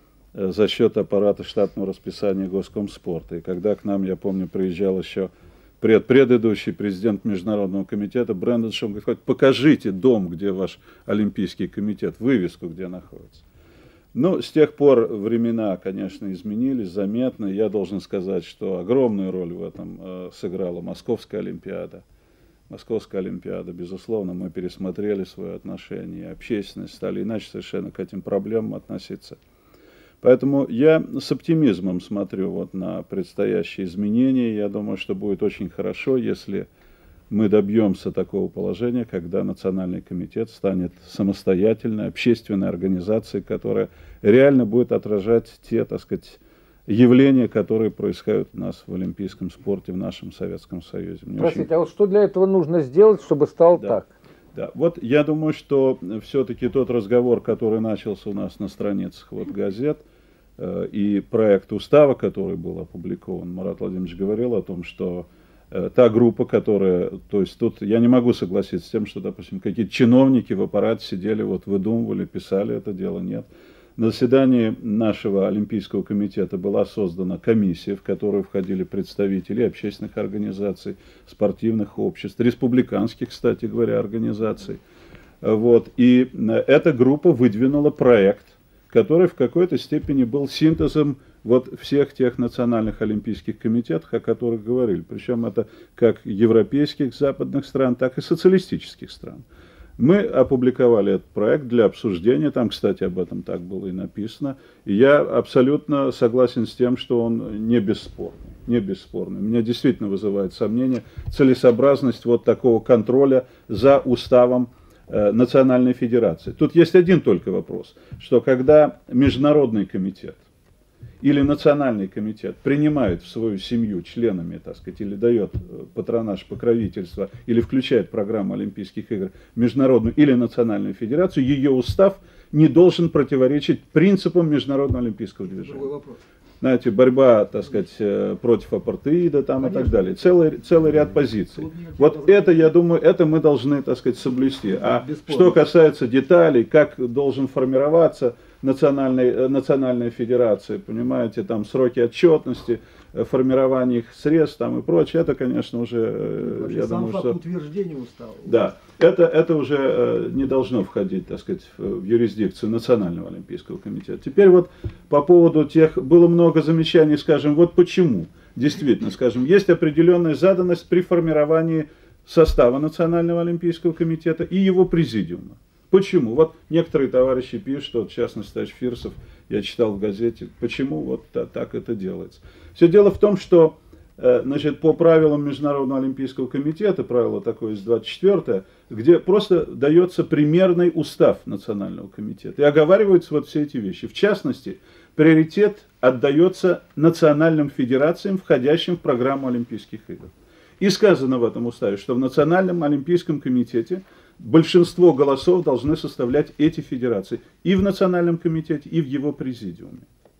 э, за счет аппарата штатного расписания Госкомспорта. И когда к нам, я помню, приезжал еще пред, предыдущий президент Международного комитета Брэндон Шум, говорит, покажите дом, где ваш Олимпийский комитет, вывеску, где находится. Ну, с тех пор времена, конечно, изменились заметно. Я должен сказать, что огромную роль в этом э, сыграла Московская Олимпиада. Московская Олимпиада, безусловно, мы пересмотрели свое отношение, общественность стали иначе совершенно к этим проблемам относиться. Поэтому я с оптимизмом смотрю вот на предстоящие изменения. Я думаю, что будет очень хорошо, если мы добьемся такого положения, когда Национальный комитет станет самостоятельной общественной организацией, которая реально будет отражать те, так сказать, явления, которые происходят у нас в олимпийском спорте, в нашем Советском Союзе. Мне Простите, очень... а вот что для этого нужно сделать, чтобы стало да. так? Да, вот я думаю, что все-таки тот разговор, который начался у нас на страницах вот газет, э, и проект устава, который был опубликован, Марат Владимирович говорил о том, что э, та группа, которая, то есть тут я не могу согласиться с тем, что, допустим, какие-то чиновники в аппарате сидели, вот выдумывали, писали это дело, нет. На заседании нашего Олимпийского комитета была создана комиссия, в которую входили представители общественных организаций, спортивных обществ, республиканских, кстати говоря, организаций. Вот. И эта группа выдвинула проект, который в какой-то степени был синтезом вот всех тех национальных олимпийских комитетов, о которых говорили. Причем это как европейских, западных стран, так и социалистических стран. Мы опубликовали этот проект для обсуждения, там, кстати, об этом так было и написано, и я абсолютно согласен с тем, что он не бесспорный, не бесспорный. Меня действительно вызывает сомнение целесообразность вот такого контроля за уставом э, Национальной Федерации. Тут есть один только вопрос, что когда Международный комитет или Национальный комитет принимает в свою семью членами, так сказать, или дает патронаж, покровительство, или включает в программу Олимпийских игр Международную или Национальную Федерацию, ее устав не должен противоречить принципам Международного олимпийского движения. Другой вопрос. Знаете, борьба, так сказать, против апартеида там, и так далее. Целый, целый ряд позиций. Вот это, я думаю, это мы должны, так сказать, соблюсти. А что касается деталей, как должен формироваться национальной, национальная федерация, понимаете, там сроки отчетности, формирование их средств там и прочее, это, конечно, уже, вообще, я сам думаю, факт что... утверждения устава. Да, это, это уже не должно входить, так сказать, в юрисдикцию Национального олимпийского комитета. Теперь вот по поводу тех, было много замечаний, скажем, вот почему, действительно, скажем, есть определенная заданность при формировании состава Национального олимпийского комитета и его президиума. Почему? Вот некоторые товарищи пишут, вот, в частности, товарищ Фирсов, я читал в газете, почему вот так это делается. Все дело в том, что значит, по правилам Международного олимпийского комитета, правило такое из двадцать четвёртое, где просто дается примерный устав Национального комитета. И оговариваются вот все эти вещи. В частности, приоритет отдается национальным федерациям, входящим в программу Олимпийских игр. И сказано в этом уставе, что в Национальном олимпийском комитете большинство голосов должны составлять эти федерации. И в Национальном комитете, и в его президиуме.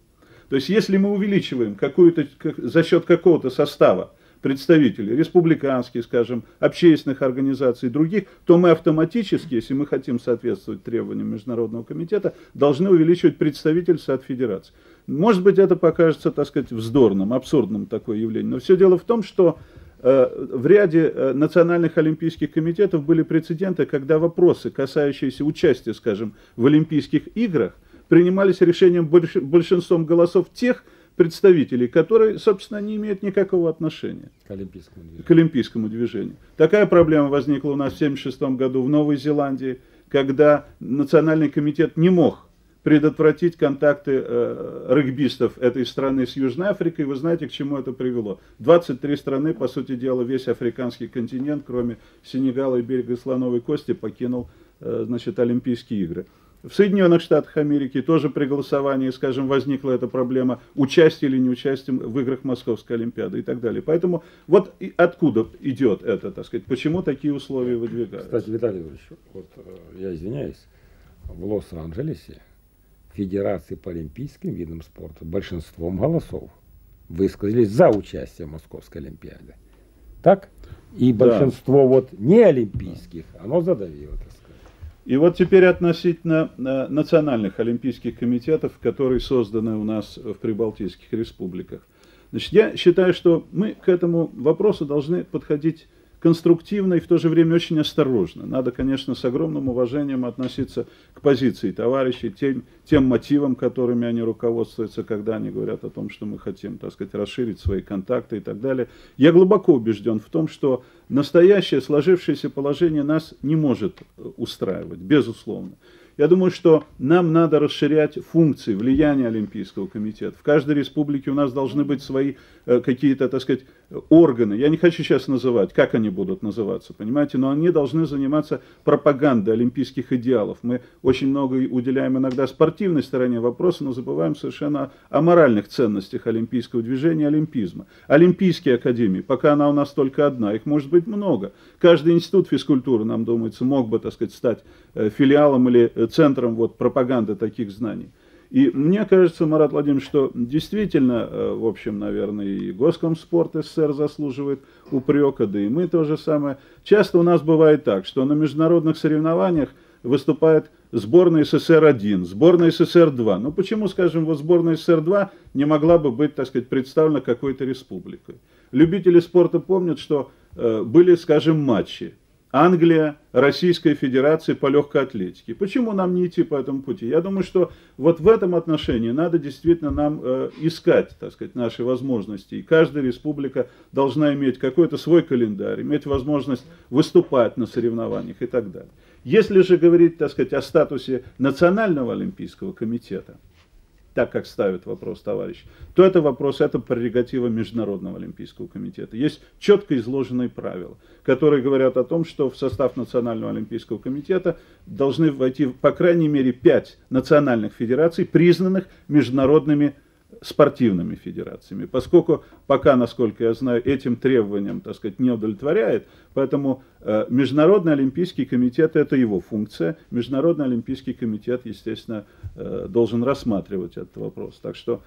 То есть, если мы увеличиваем какую-то, за счет какого-то состава представителей, республиканских, скажем, общественных организаций и других, то мы автоматически, если мы хотим соответствовать требованиям Международного комитета, должны увеличивать представительство от федерации. Может быть, это покажется, так сказать, вздорным, абсурдным такое явление. Но все дело в том, что э, в ряде э, национальных олимпийских комитетов были прецеденты, когда вопросы, касающиеся участия, скажем, в Олимпийских играх, принимались решением больш, большинством голосов тех представителей, которые, собственно, не имеют никакого отношения к олимпийскому движению. К олимпийскому движению. Такая проблема возникла у нас в тысяча девятьсот семьдесят шестом году в Новой Зеландии, когда Национальный комитет не мог предотвратить контакты э, регбистов этой страны с Южной Африкой. Вы знаете, к чему это привело. двадцать три страны, по сути дела, весь африканский континент, кроме Сенегала и берега Слоновой Кости, покинул э, значит, Олимпийские игры. В Соединенных Штатах Америки тоже при голосовании, скажем, возникла эта проблема участия или неучастия в играх Московской Олимпиады и так далее. Поэтому вот откуда идет это, так сказать, почему такие условия выдвигаются. Кстати, Виталий Ильич, вот я извиняюсь, в Лос-Анджелесе Федерации по олимпийским видам спорта большинством голосов высказались за участие в Московской Олимпиаде. Так? И большинство да. вот не олимпийских, оно задавило, так сказать. И вот теперь относительно э, национальных олимпийских комитетов, которые созданы у нас в прибалтийских республиках. Значит, я считаю, что мы к этому вопросу должны подходить конструктивно и в то же время очень осторожно. Надо, конечно, с огромным уважением относиться к позиции товарищей, тем, тем мотивам, которыми они руководствуются, когда они говорят о том, что мы хотим, так сказать, расширить свои контакты и так далее. Я глубоко убежден в том, что настоящее сложившееся положение нас не может устраивать, безусловно. Я думаю, что нам надо расширять функции, влияния Олимпийского комитета. В каждой республике у нас должны быть свои э, какие-то, так сказать, органы. Я не хочу сейчас называть, как они будут называться, понимаете, но они должны заниматься пропагандой олимпийских идеалов. Мы очень много уделяем иногда спортивной стороне вопроса, но забываем совершенно о моральных ценностях олимпийского движения, олимпизма. Олимпийские академии, пока она у нас только одна, их может быть много. Каждый институт физкультуры, нам думается, мог бы, так сказать, стать э, филиалом или центром вот, пропаганды таких знаний. И мне кажется, Марат Владимирович, что действительно, в общем, наверное, и Госкомспорт СССР заслуживает упрека, да и мы то же самое. Часто у нас бывает так, что на международных соревнованиях выступает сборная СССР один, сборная СССР два. Ну почему, скажем, вот сборная СССР два не могла бы быть, так сказать, представлена какой-то республикой? Любители спорта помнят, что э, были, скажем, матчи. Англия, Российская Федерация по легкой атлетике. Почему нам не идти по этому пути? Я думаю, что вот в этом отношении надо действительно нам э, искать, так сказать, наши возможности. И каждая республика должна иметь какой-то свой календарь, иметь возможность выступать на соревнованиях и так далее. Если же говорить, так сказать, о статусе Национального олимпийского комитета, так как ставит вопрос товарищ, то это вопрос, это прерогатива Международного олимпийского комитета. Есть четко изложенные правила, которые говорят о том, что в состав Национального олимпийского комитета должны войти, по крайней мере, пять национальных федераций, признанных международными спортивными федерациями. Поскольку пока, насколько я знаю, этим требованиям, так сказать, не удовлетворяет, поэтому э, Международный олимпийский комитет, это его функция. Международный олимпийский комитет, естественно, э, должен рассматривать этот вопрос. Так что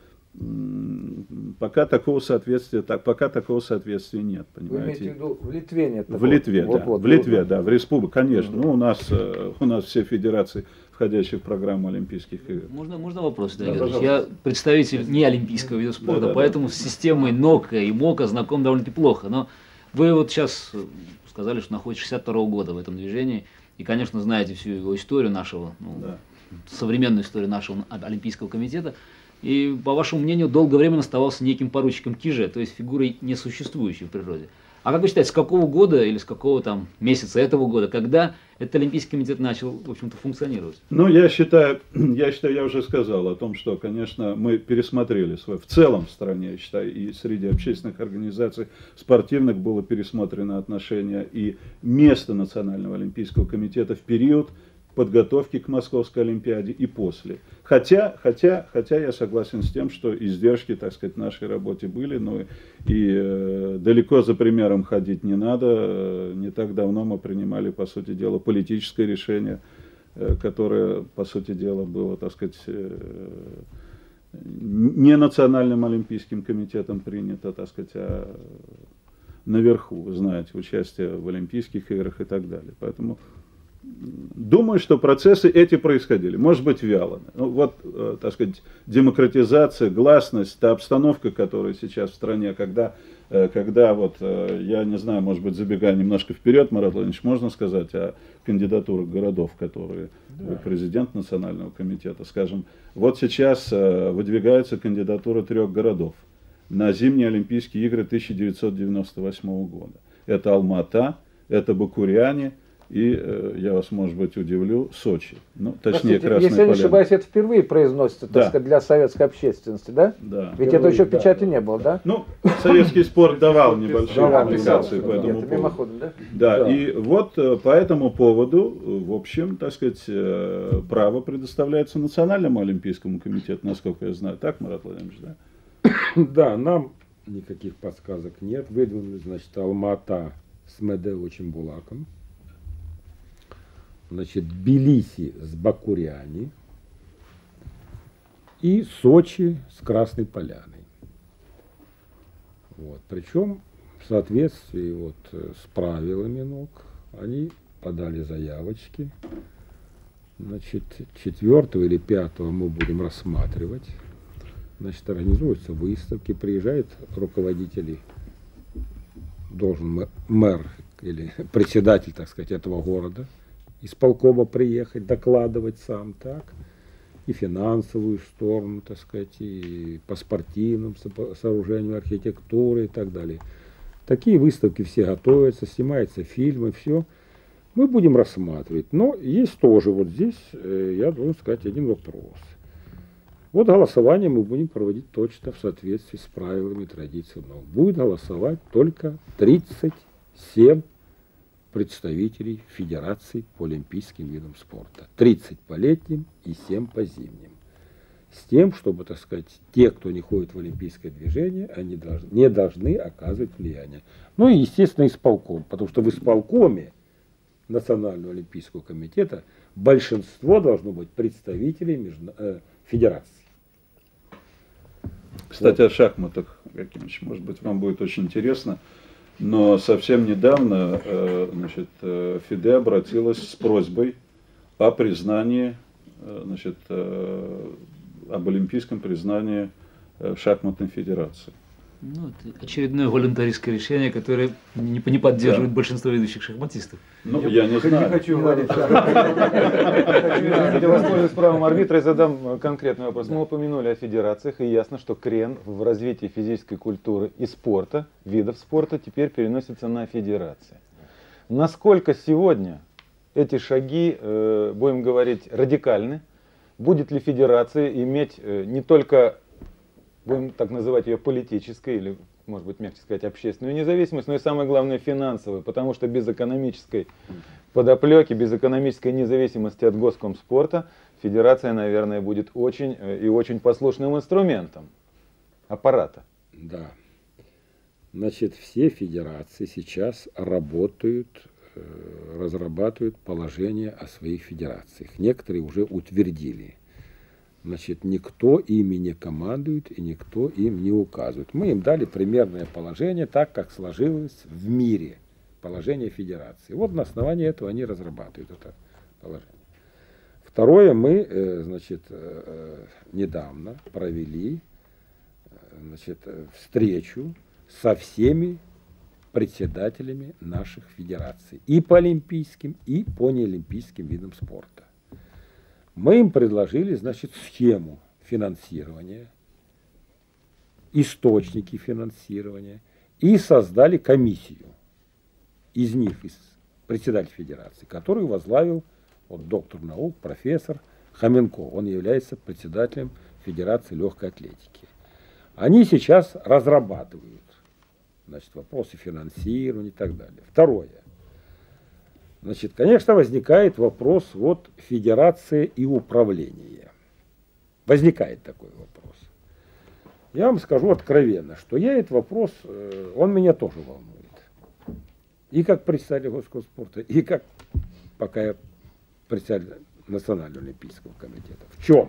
м- пока такого соответствия, так, пока такого соответствия нет, понимаете. Вы имеете в виду в Литве нет такого? В Литве, вот, да. Вот, в Литве, вот. да, в республике, конечно. Mm-hmm. Ну, у нас, э, у нас все федерации, входящие в программу Олимпийских игр. Можно, можно вопрос, да, да, я представитель не олимпийского вида спорта, да, да, поэтому да. с системой НОКа и МОКа знаком довольно-таки плохо. Но вы вот сейчас сказали, что находитесь шестьдесят второго года в этом движении, и, конечно, знаете всю его историю нашего, ну, да. современную историю нашего Олимпийского комитета. И, по вашему мнению, долгое время он оставался неким поручиком Киже, то есть фигурой несуществующей в природе. А как вы считаете, с какого года или с какого там месяца этого года, когда этот Олимпийский комитет начал, в общем-то, функционировать? Ну, я считаю, я считаю, я уже сказал о том, что, конечно, мы пересмотрели свой, в целом в стране, я считаю, и среди общественных организаций спортивных было пересмотрено отношение и место Национального олимпийского комитета в период подготовки к Московской Олимпиаде и после. Хотя, хотя, хотя я согласен с тем, что издержки, так сказать, в нашей работе были, но и э, далеко за примером ходить не надо. Э, не так давно мы принимали, по сути дела, политическое решение, э, которое, по сути дела, было, так сказать, э, не Национальным олимпийским комитетом принято, так сказать, а наверху, вы знаете, участие в Олимпийских играх и так далее. Поэтому думаю, что процессы эти происходили, может быть, вяло. Ну, вот, э, так сказать, демократизация, гласность, та обстановка, которая сейчас в стране, когда, э, когда вот, э, я не знаю, может быть, забегая немножко вперед, Марат Владимирович, можно сказать о кандидатурах городов, которые да. Президент Национального комитета, скажем, вот сейчас э, выдвигается кандидатура трех городов на зимние Олимпийские игры тысяча девятьсот девяносто восьмого года. Это Алма-Ата, это Бакуряне, и, э, я вас, может быть, удивлю, Сочи. Ну, точнее, Простите, Красная если я не Поляна. ошибаюсь, это впервые произносится, так Да. сказать, для советской общественности, да? Да. Ведь Впервые, это еще в да. печати не было, да? Ну, советский спорт давал небольшие Да, публикации писал, по этому это поводу. мимоходом, да? Да, Да. и вот э, по этому поводу, э, в общем, так сказать, э, право предоставляется Национальному олимпийскому комитету, насколько я знаю. Так, Марат Владимирович, да? Да, нам никаких подсказок нет. Выдвинули, значит, Алма-Ата с Меде Очимбулаком. Значит, Тбилиси с Бакуряни и Сочи с Красной Поляной. Вот. Причем в соответствии вот с правилами НОК они подали заявочки. Значит, четвертого или пятого мы будем рассматривать. Значит, организуются выставки, приезжают руководители, должен мэр или председатель, так сказать, этого города, исполкома приехать, докладывать сам, так, и финансовую сторону, так сказать, и по спортивным сооружениям, архитектуры и так далее. Такие выставки все готовятся, снимаются фильмы, все. Мы будем рассматривать. Но есть тоже вот здесь, я должен сказать, один вопрос. Вот голосование мы будем проводить точно в соответствии с правилами и традициями. Будет голосовать только тридцать семь представителей федераций по олимпийским видам спорта. тридцать по летним и семь по зимним. С тем, чтобы, так сказать, те, кто не ходит в олимпийское движение, они должны, не должны оказывать влияние. Ну и, естественно, исполком, потому что в исполкоме Национального олимпийского комитета большинство должно быть представителей между, э, федерации. Кстати, о шахматах, Якимович, может быть, вам будет очень интересно. Но совсем недавно э, значит, э, ФИДЕ обратилась с просьбой о признании, э, значит, э, об олимпийском признании э, шахматной федерации. Ну, это очередное волонтаристское решение, которое не, не поддерживает да. большинство ведущих шахматистов. Ну, я, я не знаю. Не хочу говорить. Я воспользуюсь правом арбитра и задам конкретный вопрос. Мы упомянули о федерациях, и ясно, что крен в развитии физической культуры и спорта, видов спорта, теперь переносится на федерации. Насколько сегодня эти шаги, будем говорить, радикальны? Будет ли федерация иметь не только, будем так называть ее, политической или, может быть, мягче сказать, общественную независимость, но и самое главное финансовую, потому что без экономической подоплеки, без экономической независимости от госкомспорта федерация, наверное, будет очень и очень послушным инструментом аппарата. Да. Значит, все федерации сейчас работают, разрабатывают положение о своих федерациях. Некоторые уже утвердили. Значит, никто ими не командует и никто им не указывает. Мы им дали примерное положение, так как сложилось в мире положение федерации. Вот на основании этого они разрабатывают это положение. Второе, мы, значит, недавно провели, значит, встречу со всеми председателями наших федераций. И по олимпийским, и по неолимпийским видам спорта. Мы им предложили, значит, схему финансирования, источники финансирования и создали комиссию. Из них, из председателя федерации, которую возглавил вот, доктор наук, профессор Хоменко. Он является председателем Федерации легкой атлетики. Они сейчас разрабатывают, значит, вопросы финансирования и так далее. Второе. Значит, конечно, возникает вопрос вот федерация и управление. Возникает такой вопрос. Я вам скажу откровенно, что я этот вопрос, он меня тоже волнует. И как представитель Госкомспорта, и как пока я представитель Национального олимпийского комитета. В чем?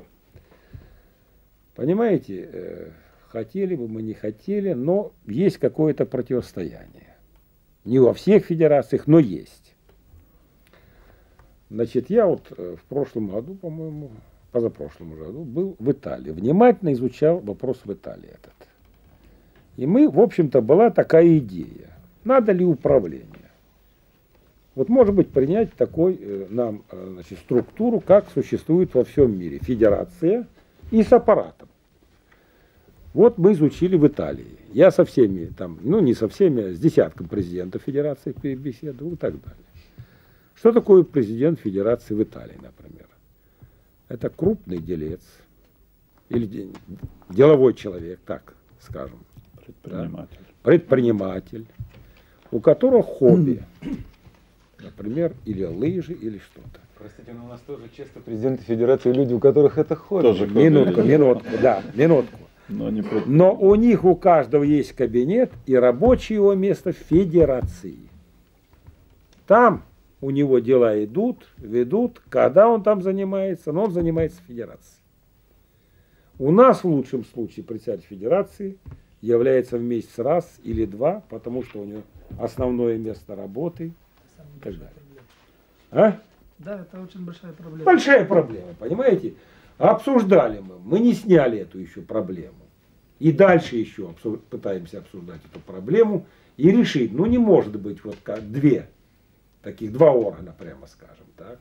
Понимаете, хотели бы мы, не хотели, но есть какое-то противостояние. Не во всех федерациях, но есть. Значит, я вот в прошлом году, по-моему, позапрошлом году был в Италии. Внимательно изучал вопрос в Италии этот. И мы, в общем-то, была такая идея. Надо ли управление? Вот, может быть, принять такой э, нам э, значит, структуру, как существует во всем мире. Федерация и с аппаратом. Вот мы изучили в Италии. Я со всеми, там, ну не со всеми, а с десятком президентов федерации беседовал и так далее. Что такое президент федерации в Италии, например? Это крупный делец или деловой человек, так скажем. Предприниматель. Да? Предприниматель, у которого хобби, например, или лыжи, или что-то. Простите, но у нас тоже часто президенты федерации люди, у которых это хобби. Тоже хобби. Минутку, минутку, да, минутку. Но, не пред... Но у них у каждого есть кабинет и рабочее его место в федерации. Там у него дела идут, ведут, когда он там занимается, но он занимается федерацией. У нас в лучшем случае председатель федерации является в месяц раз или два, потому что у него основное место работы и так далее. А? Да, это очень большая проблема. Большая проблема, понимаете? Обсуждали мы, мы не сняли эту еще проблему. И дальше еще обсуж... пытаемся обсуждать эту проблему и решить, ну не может быть вот как две, таких два органа, прямо скажем, так.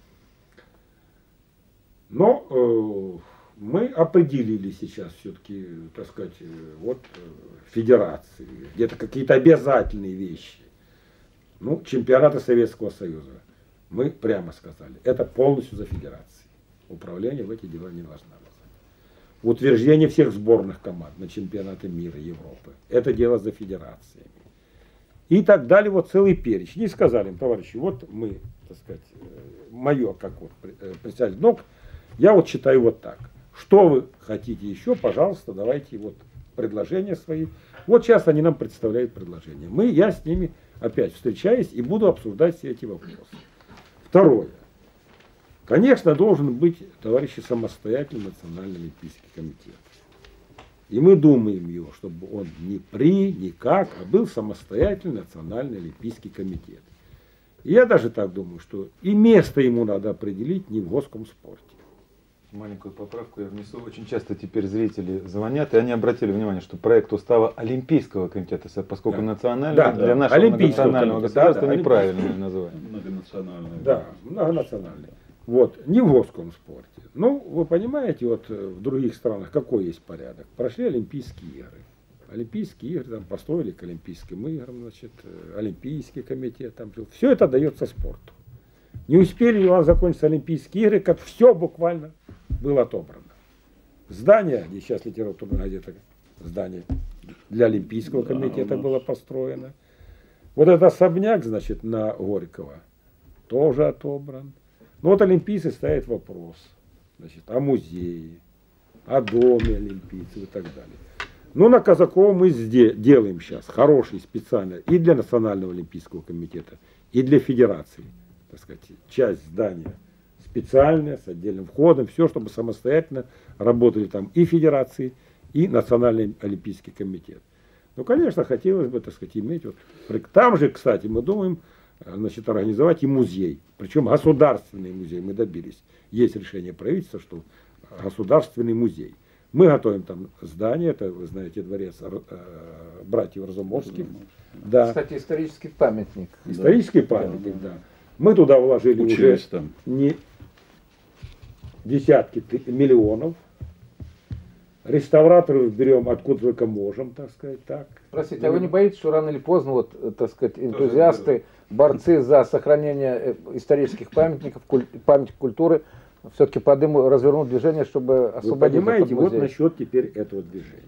Но э, мы определили сейчас все-таки, так сказать, э, вот э, федерации, где-то какие-то обязательные вещи. Ну, чемпионаты Советского Союза. Мы прямо сказали, это полностью за федерацией. Управление в эти дела не должно влезать. Утверждение всех сборных команд на чемпионаты мира, Европы. Это дело за федерациями. И так далее, вот целый перечень. И сказали им, товарищи, вот мы, так сказать, мое, как вот представитель НОК, я вот считаю вот так. Что вы хотите еще, пожалуйста, давайте вот предложения свои. Вот сейчас они нам представляют предложения. Мы, я с ними опять встречаюсь и буду обсуждать все эти вопросы. Второе. Конечно, должен быть, товарищи, самостоятельный Национальный олимпийский комитет. И мы думаем его, чтобы он ни при, ни как, а был самостоятельный Национальный олимпийский комитет. И я даже так думаю, что и место ему надо определить не в Госкомспорте. Маленькую поправку я внесу. Очень часто теперь зрители звонят, и они обратили внимание, что проект устава Олимпийского комитета, поскольку Да. национальный Да, для да. нашего Олимпийского многонационального комитета, государства да, да, неправильное название. Многонациональный. Да, многонациональный. Вот, не в Госкомспорте. Ну, вы понимаете, вот в других странах какой есть порядок? Прошли Олимпийские игры. Олимпийские игры там построили к Олимпийским играм, значит, Олимпийский комитет там. Все это дается спорту. Не успели у нас закончиться Олимпийские игры, как все буквально было отобрано. Здание, где сейчас литературная газета, здание для Олимпийского комитета было построено. Вот этот особняк, значит, на Горького тоже отобран. Но вот олимпийцы ставят вопрос, значит, о музее, о доме олимпийцев и так далее. Но на Казакова мы делаем сейчас хороший специально и для Национального олимпийского комитета, и для федерации, так сказать, часть здания специальная, с отдельным входом, все, чтобы самостоятельно работали там и федерации, и Национальный олимпийский комитет. Ну, конечно, хотелось бы, так сказать, иметь вот. Там же, кстати, мы думаем, значит, организовать и музей. Причем государственный музей мы добились. Есть решение правительства, что государственный музей. Мы готовим там здание, это, вы знаете, дворец э, братьев Разумовских. Да. Кстати, исторический памятник. Исторический да. памятник, да. Мы туда вложили Учились уже там. не десятки миллионов. Реставраторов берем откуда только можем, так сказать, так. Простите, а вы не боитесь, что рано или поздно, вот, так сказать, энтузиасты, борцы за сохранение исторических памятников, куль, памятников культуры, все-таки подымут, развернут движение, чтобы освободить? Вы понимаете, вот насчет теперь этого движения.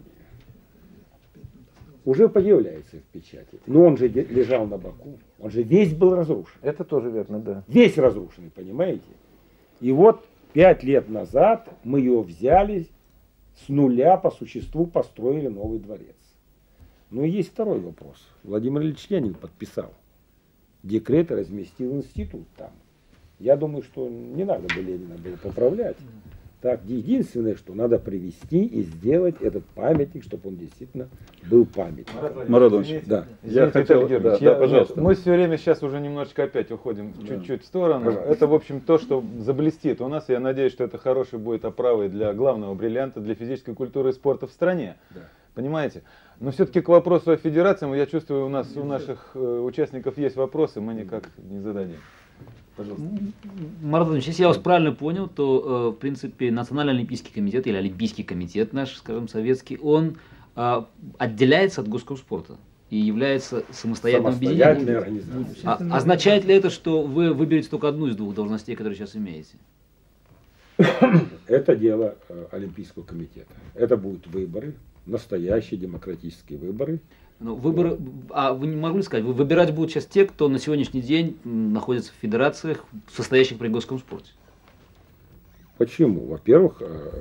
Уже появляется в печати. Но он же лежал на боку. Он же весь был разрушен. Это тоже верно, да. Весь разрушенный, понимаете? И вот пять лет назад мы его взяли, с нуля по существу построили новый дворец. Но есть второй вопрос. Владимир Ильич Ленин подписал декрет и разместил институт там. Я думаю, что не надо бы Ленина было поправлять. Так, единственное, что надо привести и сделать этот памятник, чтобы он действительно был памятником. Марат Владимирович, да. Я хотел, да, да, я, пожалуйста. Нет, мы все время сейчас уже немножечко опять уходим Да. чуть-чуть в сторону. Пожалуйста. Это, в общем, то, что заблестит у нас. Я надеюсь, что это хороший будет оправой для главного бриллианта, для физической культуры и спорта в стране. Да. Понимаете? Но все-таки к вопросу о федерации, я чувствую, у нас у наших э, участников есть вопросы, мы никак не зададим. Пожалуйста. Марат Владимирович, если я вас правильно понял, то, э, в принципе, Национальный олимпийский комитет или Олимпийский комитет наш, скажем, советский, он э, отделяется от Госкомспорта и является самостоятельным Самостоятельной объединением. организацией. А, означает ли это, что вы выберете только одну из двух должностей, которые сейчас имеете? Это дело э, Олимпийского комитета. Это будут выборы, настоящие демократические выборы. Ну, выборы, а вы не могли сказать, вы выбирать будут сейчас те, кто на сегодняшний день находится в федерациях, состоящих при Госкомспорте? Почему? Во-первых,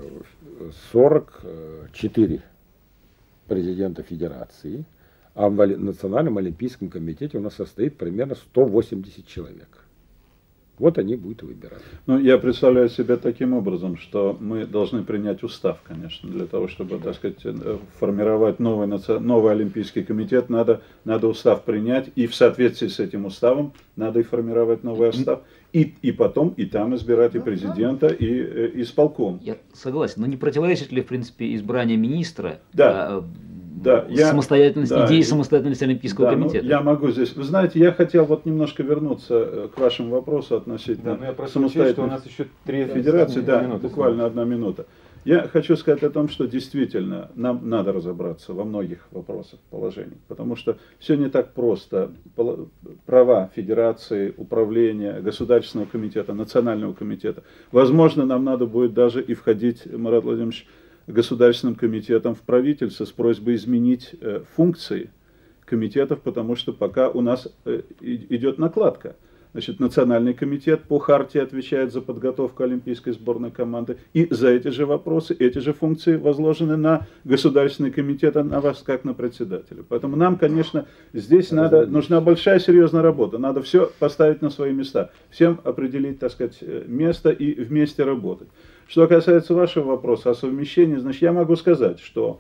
сорок четыре президента федерации, а в Национальном олимпийском комитете у нас состоит примерно сто восемьдесят человек. Вот они будут выбирать. Ну, я представляю себе таким образом, что мы должны принять устав, конечно, для того, чтобы, так сказать, формировать новый, новый Олимпийский комитет, надо, надо устав принять, и в соответствии с этим уставом надо и формировать новый устав, и, и потом и там избирать и президента, и, и исполком. Я согласен, но не противоречит ли, в принципе, избрание министра Да. а, Да, я- самостоятельность, да, идеи и- самостоятельности Олимпийского Да, ну, комитета? я могу здесь. Вы знаете, я хотел вот немножко вернуться э, к вашему вопросу относительно Да, но я прошу учесть, что у нас еще три федерации. Да, минуты. буквально одна минута. Я хочу сказать о том, что действительно нам надо разобраться во многих вопросах, положениях, потому что все не так просто. Пол- Права федерации, управления, государственного комитета, национального комитета. Возможно, нам надо будет даже и входить, Марат Владимирович, Государственным комитетом в правительство с просьбой изменить э, функции комитетов, потому что пока у нас э, и- идет накладка. Значит, Национальный комитет по хартии отвечает за подготовку олимпийской сборной команды, и за эти же вопросы, эти же функции возложены на Государственный комитет, а на вас как на председателя. Поэтому нам, конечно, здесь надо, нужна большая серьезная работа, надо все поставить на свои места, всем определить, так сказать, э, место и вместе работать. Что касается вашего вопроса о совмещении, значит, я могу сказать, что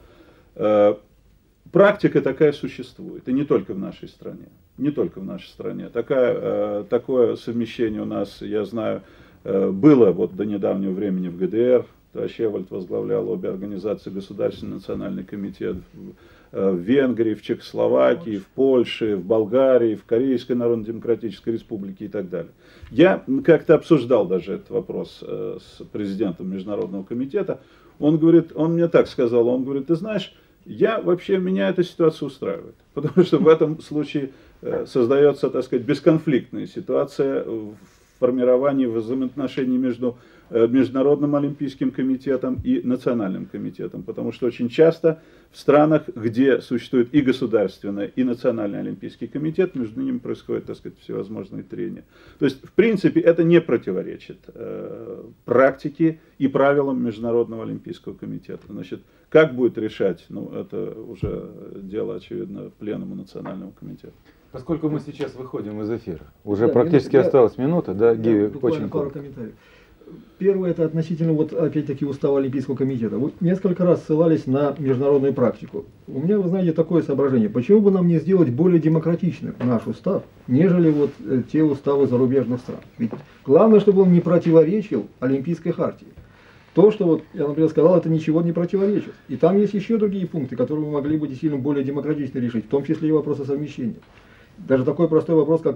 э, практика такая существует, и не только в нашей стране, не только в нашей стране. Такая, э, такое совмещение у нас, я знаю, э, было вот до недавнего времени в ГДР. Товарищ Эвальд возглавлял обе организации, Государственный национальный комитет в, э, в Венгрии, в Чехословакии, в Польше, в Болгарии, в Корейской Народно-Демократической Республике и так далее. Я как-то обсуждал даже этот вопрос э, с президентом Международного комитета. Он говорит, он мне так сказал, он говорит, ты знаешь, я вообще, меня эта ситуация устраивает, потому что в этом случае э, создается, так сказать, бесконфликтная ситуация в формировании взаимоотношений между э, Международным олимпийским комитетом и Национальным комитетом, потому что очень часто в странах, где существует и государственный, и Национальный олимпийский комитет, между ними происходят, так сказать, всевозможные трения. То есть, в принципе, это не противоречит э, практике и правилам Международного олимпийского комитета. Значит, как будет решать, ну, это уже дело, очевидно, пленума Национального комитета. Поскольку мы сейчас выходим из эфира, уже Да, практически минута, да. осталась минута, да, Гиви, Буквально очень пару коротко. комментариев. Первое, это относительно, вот опять-таки, устава Олимпийского комитета. Вы несколько раз ссылались на международную практику. У меня, вы знаете, такое соображение. Почему бы нам не сделать более демократичным наш устав, нежели вот э, те уставы зарубежных стран? Ведь главное, чтобы он не противоречил Олимпийской хартии. То, что вот я, например, сказал, это ничего не противоречит. И там есть еще другие пункты, которые мы могли бы действительно более демократично решить, в том числе и вопросы совмещения. Даже такой простой вопрос, как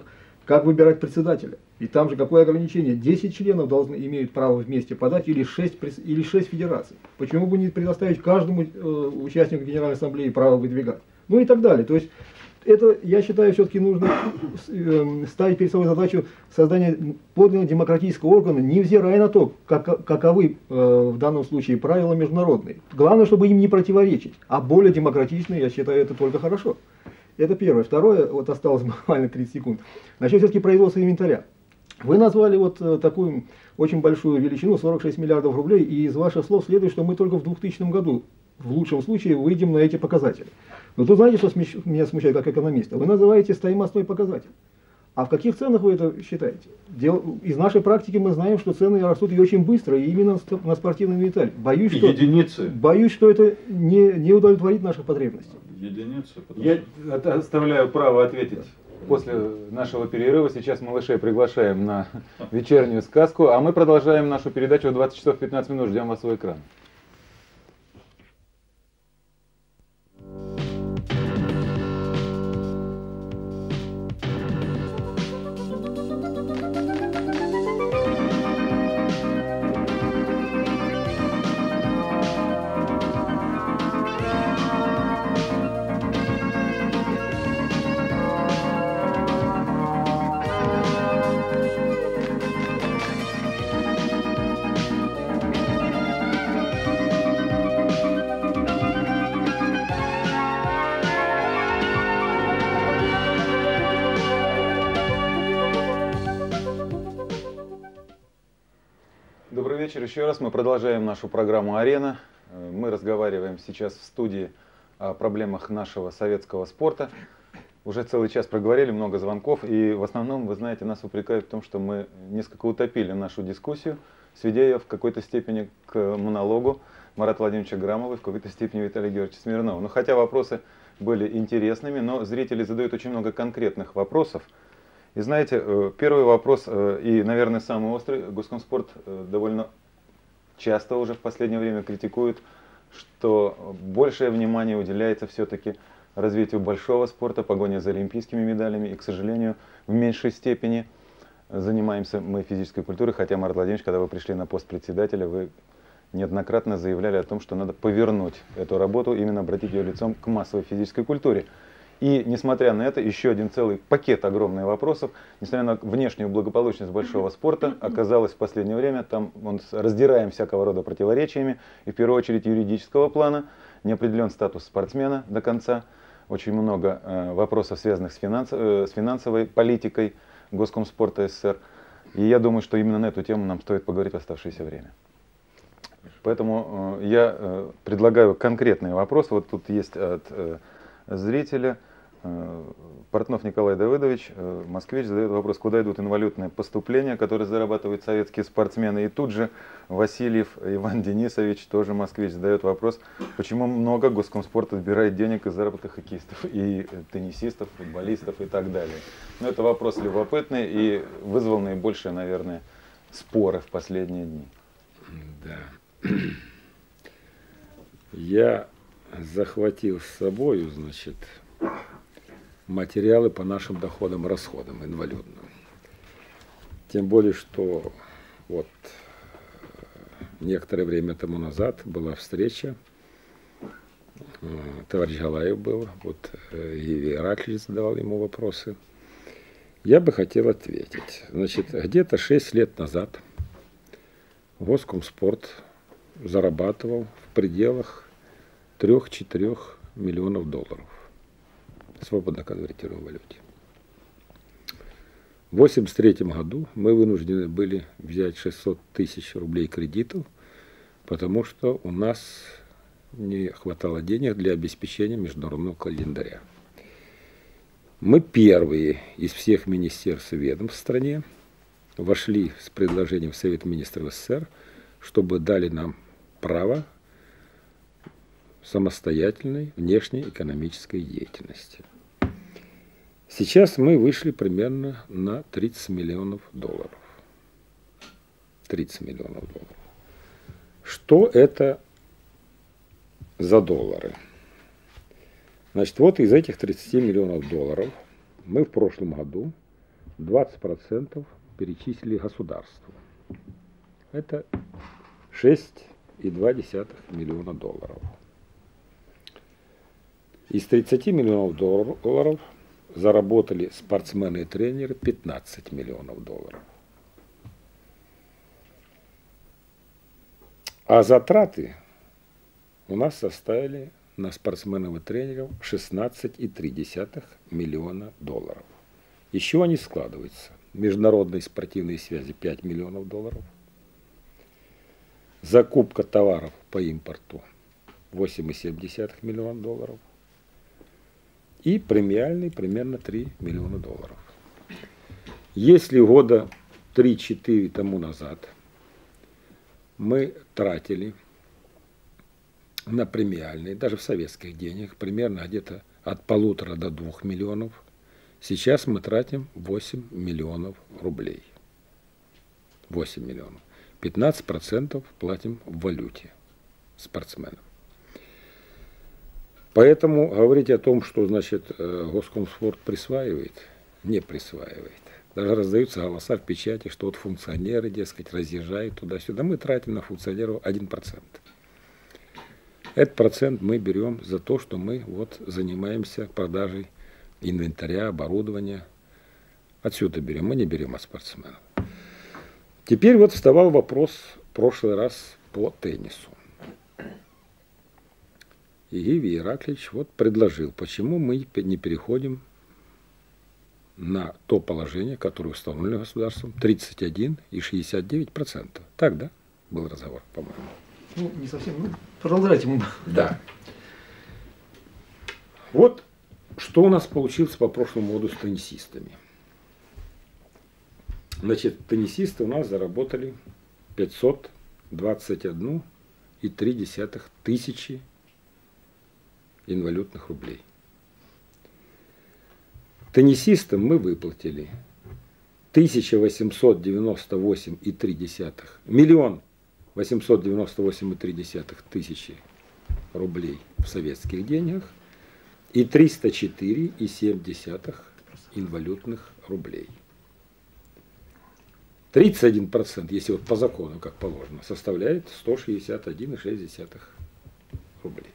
как выбирать председателя. И там же какое ограничение? десять членов должны имеют право вместе подать или шесть, или шесть федераций. Почему бы не предоставить каждому э, участнику Генеральной Ассамблеи право выдвигать? Ну и так далее. То есть это, я считаю, все-таки нужно э, ставить перед собой задачу создания подлинно демократического органа, невзирая на то, как, каковы э, в данном случае правила международные. Главное, чтобы им не противоречить. А более демократичные, я считаю, это только хорошо. Это первое. Второе, вот осталось буквально тридцать секунд. Насчет все-таки производства инвентаря. Вы назвали вот э, такую очень большую величину, сорок шесть миллиардов рублей, и из ваших слов следует, что мы только в двухтысячном году, в лучшем случае, выйдем на эти показатели. Но тут знаете, что смещ... меня смущает как экономиста? Вы называете стоимостной показатель. А в каких ценах вы это считаете? Дел... Из нашей практики мы знаем, что цены растут и очень быстро, и именно на спортивный инвентарь. Боюсь, что, Единицы. Боюсь, что это не, не удовлетворит наших потребностей. Единицы. Я оставляю право ответить после нашего перерыва. Сейчас малышей приглашаем на вечернюю сказку, а мы продолжаем нашу передачу в двадцать часов пятнадцать минут. Ждем вас у экрана. Добрый вечер еще раз. Мы продолжаем нашу программу «Арена». Мы разговариваем сейчас в студии о проблемах нашего советского спорта. Уже целый час проговорили, много звонков. И в основном, вы знаете, нас упрекают в том, что мы несколько утопили нашу дискуссию, сведя ее в какой-то степени к монологу Марата Владимировича Грамова и в какой-то степени Виталия Георгиевича Смирнова. Но хотя вопросы были интересными, но зрители задают очень много конкретных вопросов. И знаете, первый вопрос, и, наверное, самый острый, Госкомспорт довольно часто уже в последнее время критикует, что большее внимание уделяется все-таки развитию большого спорта, погоне за олимпийскими медалями, и, к сожалению, в меньшей степени занимаемся мы физической культурой, хотя, Марат Владимирович, когда вы пришли на пост председателя, вы неоднократно заявляли о том, что надо повернуть эту работу, именно обратить ее лицом к массовой физической культуре. И, несмотря на это, еще один целый пакет огромных вопросов, несмотря на внешнюю благополучность большого спорта, оказалось в последнее время, там он раздираем всякого рода противоречиями, и в первую очередь юридического плана, не определен статус спортсмена до конца, очень много э, вопросов, связанных с, финанс, э, с финансовой политикой Госкомспорта СССР. И я думаю, что именно на эту тему нам стоит поговорить в оставшееся время. Поэтому э, я э, предлагаю конкретный вопрос. Вот тут есть от э, зрителя. Портнов Николай Давыдович, москвич, задает вопрос, куда идут инвалютные поступления, которые зарабатывают советские спортсмены. И тут же Васильев Иван Денисович, тоже москвич, задает вопрос, почему много Госкомспорт отбирает денег из заработка хоккеистов и теннисистов, футболистов и так далее. Но это вопрос любопытный и вызвал наибольшие, наверное, споры в последние дни. Да. Я захватил с собой, значит, материалы по нашим доходам и расходам инвалидным. Тем более, что вот некоторое время тому назад была встреча, товарищ Галаев был, вот и Ираклий задавал ему вопросы. Я бы хотел ответить. Значит, где-то шесть лет назад Госкомспорт зарабатывал в пределах трёх-четырёх миллионов долларов. Свободно конвертируем в валюте. В восемьдесят третьем году мы вынуждены были взять шестьсот тысяч рублей кредитов, потому что у нас не хватало денег для обеспечения международного календаря. Мы первые из всех министерств и ведомств в стране вошли с предложением в Совет министров СССР, чтобы дали нам право самостоятельной внешней экономической деятельности. Сейчас мы вышли примерно на тридцать миллионов долларов. тридцать миллионов долларов. Что это за доллары? Значит, вот из этих тридцати миллионов долларов мы в прошлом году двадцать процентов перечислили государству. Это шесть и два десятых миллиона долларов. Из тридцати миллионов долларов заработали спортсмены и тренеры пятнадцать миллионов долларов. А затраты у нас составили на спортсменов и тренеров шестнадцать и три десятых миллиона долларов. Еще они складываются. Международные спортивные связи пять миллионов долларов. Закупка товаров по импорту восемь и семь десятых миллиона долларов. И премиальный примерно три миллиона долларов. Если года три-четыре тому назад мы тратили на премиальные, даже в советских деньгах, примерно где-то от полутора до двух миллионов, сейчас мы тратим восемь миллионов рублей. восемь миллионов. пятнадцать процентов платим в валюте спортсменам. Поэтому говорить о том, что, значит, Госкомспорт присваивает, не присваивает. Даже раздаются голоса в печати, что вот функционеры, дескать, разъезжают туда-сюда. Мы тратим на функционеров один процент. Этот процент мы берем за то, что мы вот занимаемся продажей инвентаря, оборудования. Отсюда берем, мы не берем от спортсменов. Теперь вот вставал вопрос в прошлый раз по теннису. И Гиви Ираклич вот предложил, почему мы не переходим на то положение, которое установлено государством, тридцать один и шестьдесят девять процентов. Так, да? Был разговор, по-моему. Ну, не совсем. Ну, продолжайте. Мы... Да. Вот что у нас получилось по прошлому году с теннисистами. Значит, теннисисты у нас заработали пятьсот двадцать одну и три десятых тысячи инвалютных рублей. Теннисистам мы выплатили тысяча восемьсот девяносто восемь и три десятых, миллион восемьсот девяносто восемь и три десятых тысячи рублей в советских деньгах и триста четыре и семь десятых инвалютных рублей. тридцать один процент, если вот по закону, как положено, составляет сто шестьдесят один и шесть десятых рублей.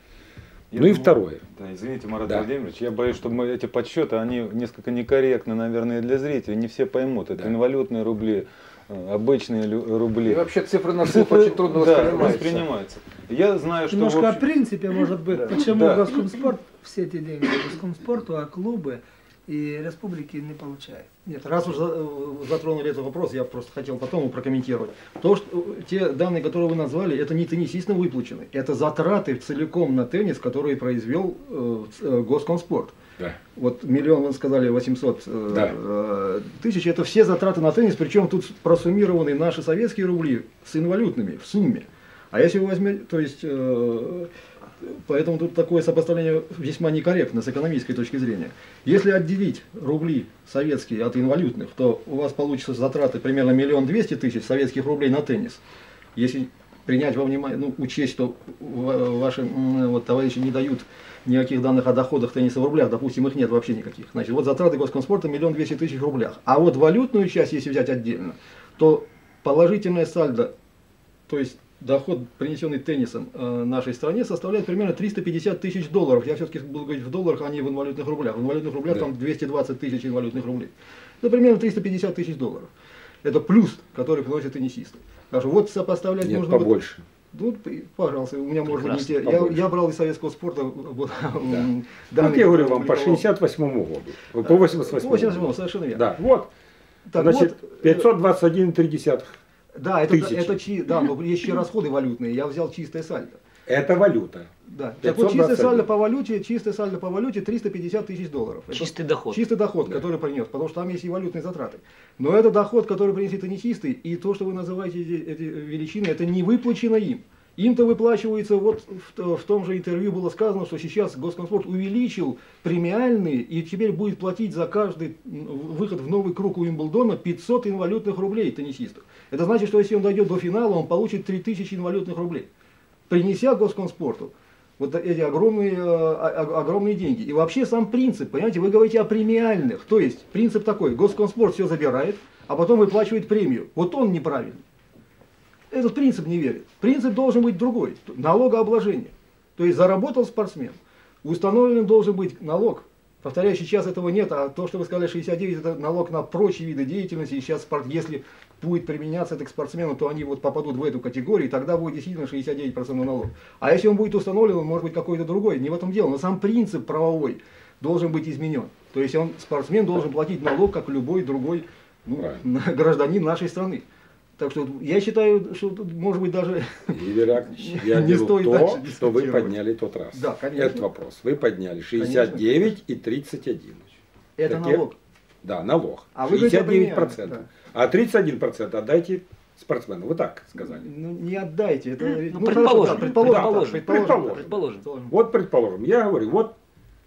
Я ну думаю, и второе. Да, извините, Марат Да. Владимирович, я боюсь, что мы, эти подсчеты, они несколько некорректны, наверное, для зрителей. Не все поймут. Это Да. инвалютные рубли, э, обычные лю- рубли. И вообще цифры на слух очень трудно да, воспринимаются. воспринимаются. Я знаю, что... Немножко в о общем- принципе, может быть, Да. почему Да. Госкомспорт все эти деньги Госкомспорту, а клубы и республики не получают. Нет, раз уж за- затронули этот вопрос, я просто хотел потом его прокомментировать. То, что те данные, которые вы назвали, это не теннисистам выплачены, это затраты целиком на теннис, которые произвел э, э, Госкомспорт. Да. Вот миллион, вы сказали, восемьсот э, Да. э, тысяч, это все затраты на теннис, причем тут просуммированы наши советские рубли с инвалютными в сумме. А если вы возьмете, то есть, э, поэтому тут такое сопоставление весьма некорректно с экономической точки зрения. Если отделить рубли советские от инвалютных, то у вас получится затраты примерно миллион двести тысяч советских рублей на теннис. Если принять во внимание, ну, учесть, что ва- ваши м, вот, товарищи не дают никаких данных о доходах тенниса в рублях, допустим, их нет вообще никаких. Значит, вот затраты Госкомспорта миллион двести тысяч в рублях. А вот валютную часть, если взять отдельно, то положительное сальдо, то есть доход, принесенный теннисом э, нашей стране, составляет примерно триста пятьдесят тысяч долларов. Я все-таки буду говорить в долларах, а не в инвалютных рублях. В инвалютных рублях Да. там двести двадцать тысяч инвалютных рублей. Это примерно триста пятьдесят тысяч долларов. Это плюс, который приносят теннисисты. Так что вот сопоставлять Нет, нужно... вот- побольше. Ну, ты, пожалуйста, у меня может быть не те. Прекрасно, Я, побольше. я брал из советского спорта вот, м, Вот данные, я говорю которые вам по привел. шестьдесят восьмому году. По восемьдесят восьмому. восемьдесят восьмому, совершенно верно. Да, вот. Так Значит, вот, э, пятьсот двадцать один и три десятых. Да, это, тысячи. это чи- да, но есть еще расходы валютные. Я взял чистое сальдо. Это валюта. Да. Так вот, пятьсот двадцать чистое один. сальдо по валюте, чистое сальдо по валюте триста пятьдесят тысяч долларов. Это Чистый доход. Чистый доход, который принес, потому что там есть и валютные затраты. Но это доход, который принесли теннисисты, и то, что вы называете эти, эти величины, это не выплачено им. Им-то выплачивается, вот в, в том же интервью было сказано, что сейчас Госкомспорт увеличил премиальные и теперь будет платить за каждый выход в новый круг Уимблдона пятьсот инвалютных рублей теннисистов. Это значит, что если он дойдет до финала, он получит три тысячи инвалютных рублей. Принеся Госкомспорту Вот эти огромные, огромные деньги. И вообще сам принцип, понимаете, вы говорите о премиальных. То есть принцип такой, Госкомспорт все забирает, а потом выплачивает премию. Вот он неправильный. Этот принцип не верит. Принцип должен быть другой. Налогообложение. То есть заработал спортсмен. Установлен должен быть налог. Повторяю, сейчас этого нет, а то, что вы сказали, шестьдесят девять, это налог на прочие виды деятельности. И сейчас, спорт, если будет применяться это к спортсмену, то они вот попадут в эту категорию, и тогда будет действительно шестьдесят девять процентов налог. А если он будет установлен, он может быть какой-то другой. Не в этом дело. Но сам принцип правовой должен быть изменен. То есть он, спортсмен должен платить налог, как любой другой ну, гражданин нашей страны. Так что я считаю, что тут может быть даже Игорь, я не беру стоит то, что вы подняли тот раз. Да, конечно. Этот вопрос. Вы подняли шестьдесят девять и тридцать один. Это Такие... налог. Да, налог. А вы шестьдесят девять процентов. Да. А тридцать один процент отдайте спортсмену. Вы так сказали. Ну, не отдайте. Это, ну, ну, предположим, хорошо, да, предположим, предположим, да, предположим, предположим. Предположим. Вот предположим, я говорю, вот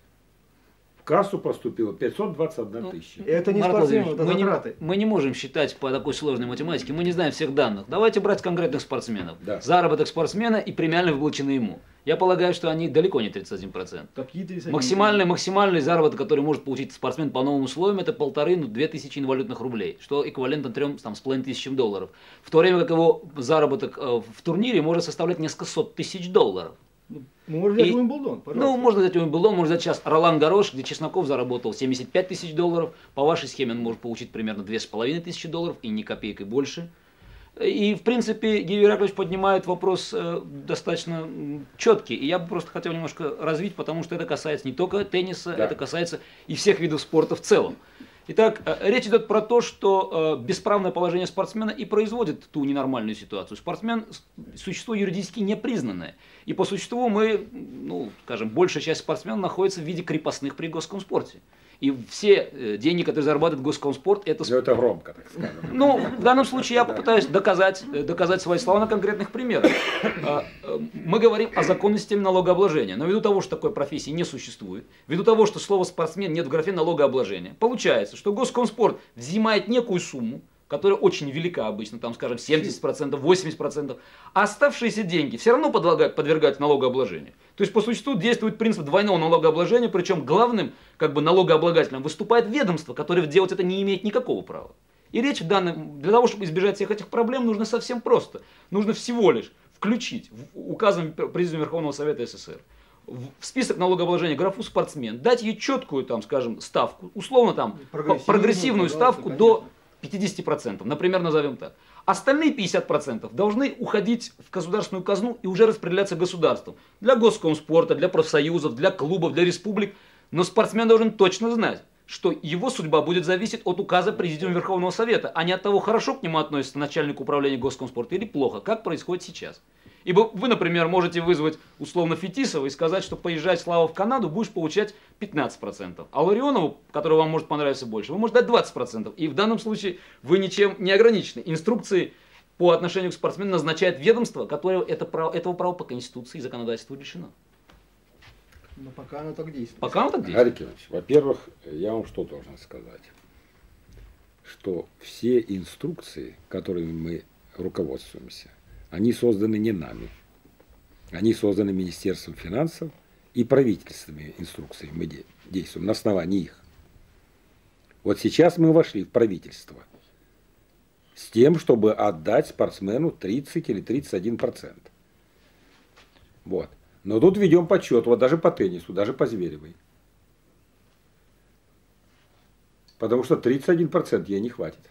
в кассу поступило пятьсот двадцать одна Ну, тысяча. Это не Марат спортсмен, Владимирович, это мы не, затраты. мы не можем считать по такой сложной математике, мы не знаем всех данных. Давайте брать конкретных спортсменов. Да. Заработок спортсмена и премиально выплаченный ему. Я полагаю, что они далеко не тридцать один процент. Какие тридцать один? Максимальный, максимальный заработок, который может получить спортсмен по новым условиям, это полторы, ну, две тысячи инвалютных рублей, что эквивалентно трем там, с половиной тысячам долларов. В то время как его заработок э, в турнире может составлять несколько сот тысяч долларов. Можно взять И- Уимблдон, пожалуйста. Ну, можно взять Уимблдон, можно взять сейчас Ролан Гаррош, где Чесноков заработал семьдесят пять тысяч долларов. По вашей схеме он может получить примерно две с половиной тысячи долларов и ни копейкой больше. И, в принципе, Георгий Яковлевич поднимает вопрос э, достаточно м, четкий. И я бы просто хотел немножко развить, потому что это касается не только тенниса, Да. это касается и всех видов спорта в целом. Итак, э, речь идет про то, что э, бесправное положение спортсмена и производит ту ненормальную ситуацию. Спортсмен – существо юридически непризнанное. И по существу мы, ну, скажем, большая часть спортсменов находится в виде крепостных при Госкомспорте. И все э, деньги, которые зарабатывает Госкомспорт, это... Ну, это громко, так сказать. Ну, в данном случае я попытаюсь доказать, э, доказать свои слова на конкретных примерах. А, э, Мы говорим о законной системе налогообложения, но ввиду того, что такой профессии не существует, ввиду того, что слова «спортсмен» нет в графе налогообложения, получается, что Госкомспорт взимает некую сумму, которая очень велика обычно, там, скажем, семьдесят процентов, восемьдесят процентов, а оставшиеся деньги все равно подлагают, подвергают налогообложению. То есть по существу действует принцип двойного налогообложения, причем главным как бы налогооблагателем выступает ведомство, которое делать это не имеет никакого права. И речь в данном, для того, чтобы избежать всех этих проблем, нужно совсем просто. Нужно всего лишь включить в указом Президиума Верховного Совета СССР в список налогообложения графу спортсмен, дать ей четкую, там, скажем, ставку, условно там Прогрессивную, прогрессивную ставку пожалуйста, до пятьдесят процентов, например, назовем так. Остальные пятьдесят процентов должны уходить в государственную казну и уже распределяться государством. Для Госкомспорта, для профсоюзов, для клубов, для республик. Но спортсмен должен точно знать, что его судьба будет зависеть от указа Президиума Верховного Совета, а не от того, хорошо к нему относится начальник управления Госкомспорта или плохо, как происходит сейчас. Ибо вы, например, можете вызвать условно Фетисова и сказать, что поезжай, Слава, в Канаду, будешь получать пятнадцать процентов. А Ларионову, который вам может понравиться больше, вы можете дать двадцать процентов. И в данном случае вы ничем не ограничены. Инструкции по отношению к спортсмену назначает ведомство, которое это право, этого права по Конституции и законодательству лишено. Но пока оно так действует. Пока он так действует. Гарри Кирович, во-первых, я вам что должен сказать? Что все инструкции, которыми мы руководствуемся, они созданы не нами. Они созданы Министерством финансов и правительственными инструкциями. Мы де- действуем на основании их. Вот сейчас мы вошли в правительство с тем, чтобы отдать спортсмену тридцать или тридцать один процент. Вот. Но тут ведем подсчет, вот даже по теннису, даже по Зверевой. Потому что тридцать один процент ей не хватит.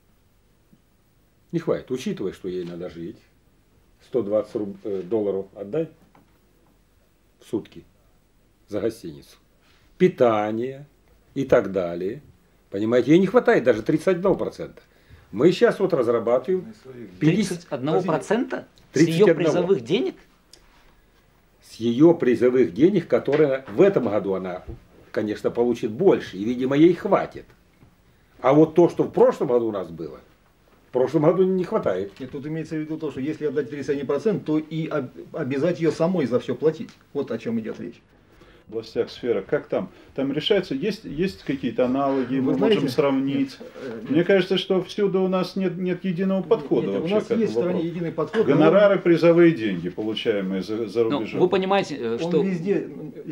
Не хватит, учитывая, что ей надо жить. сто двадцать руб- э, долларов отдай в сутки за гостиницу. Питание и так далее. Понимаете, ей не хватает даже тридцать один процент. Мы сейчас вот разрабатываем пятьдесят тридцать один процента с тридцать ее один. призовых денег? С ее призовых денег, которые в этом году она, конечно, получит больше. И, видимо, ей хватит. А вот то, что в прошлом году у нас было, в прошлом году не хватает. Нет, тут имеется в виду то, что если отдать тридцать один процент, то и об- обязать ее самой за все платить. Вот о чем идет речь. областях сфера, как там? Там решается, есть, есть какие-то аналоги, мы знаете, можем сравнить. Нет, Мне кажется, что всюду у нас нет, нет единого подхода нет, вообще. У нас есть в стране единый подход. Гонорары, призовые деньги, получаемые за, за рубежом. Ну, вы понимаете, что... Он везде,